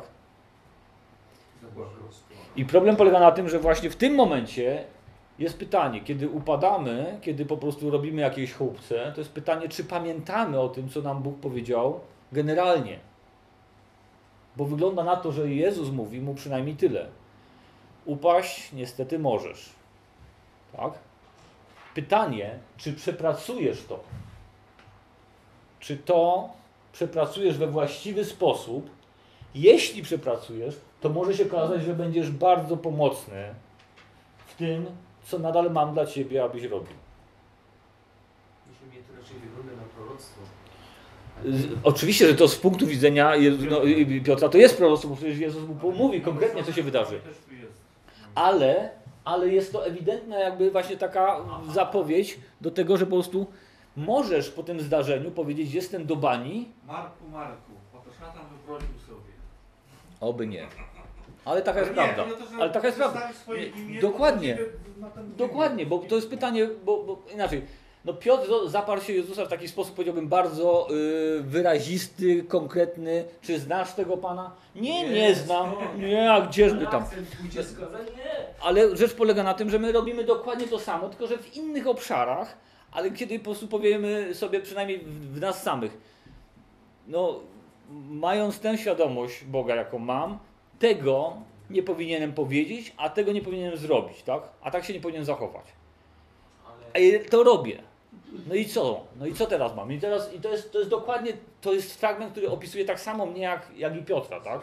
I problem polega na tym, że właśnie w tym momencie jest pytanie, kiedy upadamy, kiedy po prostu robimy jakieś chłopce, to jest pytanie, czy pamiętamy o tym, co nam Bóg powiedział generalnie. Bo wygląda na to, że Jezus mówi mu przynajmniej tyle. Upaść niestety możesz. Tak? Pytanie, czy przepracujesz to? Czy to przepracujesz we właściwy sposób? Jeśli przepracujesz, to może się okazać, że będziesz bardzo pomocny w tym, co nadal mam dla Ciebie, abyś robił. Jeśli mnie to raczej wygląda na proroctwo. Z, oczywiście, że to z punktu widzenia Jezu, no, Piotra to jest proroctwo, bo przecież Jezus mu mówi konkretnie, co się wydarzy. Ale, ale jest to ewidentna jakby właśnie taka zapowiedź do tego, że po prostu możesz po tym zdarzeniu powiedzieć, jestem do bani. Marku, Marku, oto szatan wyprosił sobie. Oby nie. Ale taka jest Ale nie, prawda. to, że Ale taka jest prawda. swoje imię, Dokładnie. to na ten Dokładnie, bo to jest pytanie, bo, bo inaczej. No Piotr zaparł się Jezusa w taki sposób, powiedziałbym, bardzo y, wyrazisty, konkretny. Czy znasz tego Pana? Nie, nie znam. Nie, a gdzieżby tam. Ale rzecz polega na tym, że my robimy dokładnie to samo, tylko że w innych obszarach, ale kiedy po prostu powiemy sobie, przynajmniej w, w nas samych, no mając tę świadomość Boga, jaką mam, tego nie powinienem powiedzieć, a tego nie powinienem zrobić, tak? A tak się nie powinienem zachować. A ja to robię. No i co? No i co teraz mam? I teraz i to jest, to jest dokładnie, to jest fragment, który opisuje tak samo mnie, jak, jak i Piotra, tak?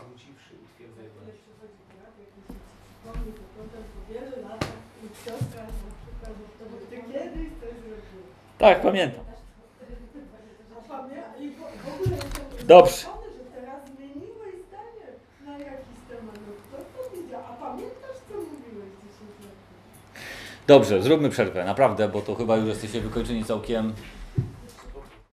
Wspomnij, że potem po wielu latach i siostrach na przykład, że to ty kiedyś coś zrobił. Tak, pamiętam. A pamię- i w w ogóle jestem Dobrze. zdziwiony, że teraz zmieniłeś zdanie na jakiś temat. No kto to widział? A pamiętasz, co mówiłeś dziesięć lat temu? Dobrze, zróbmy przerwę, naprawdę, bo to chyba już jesteście wykończeni całkiem.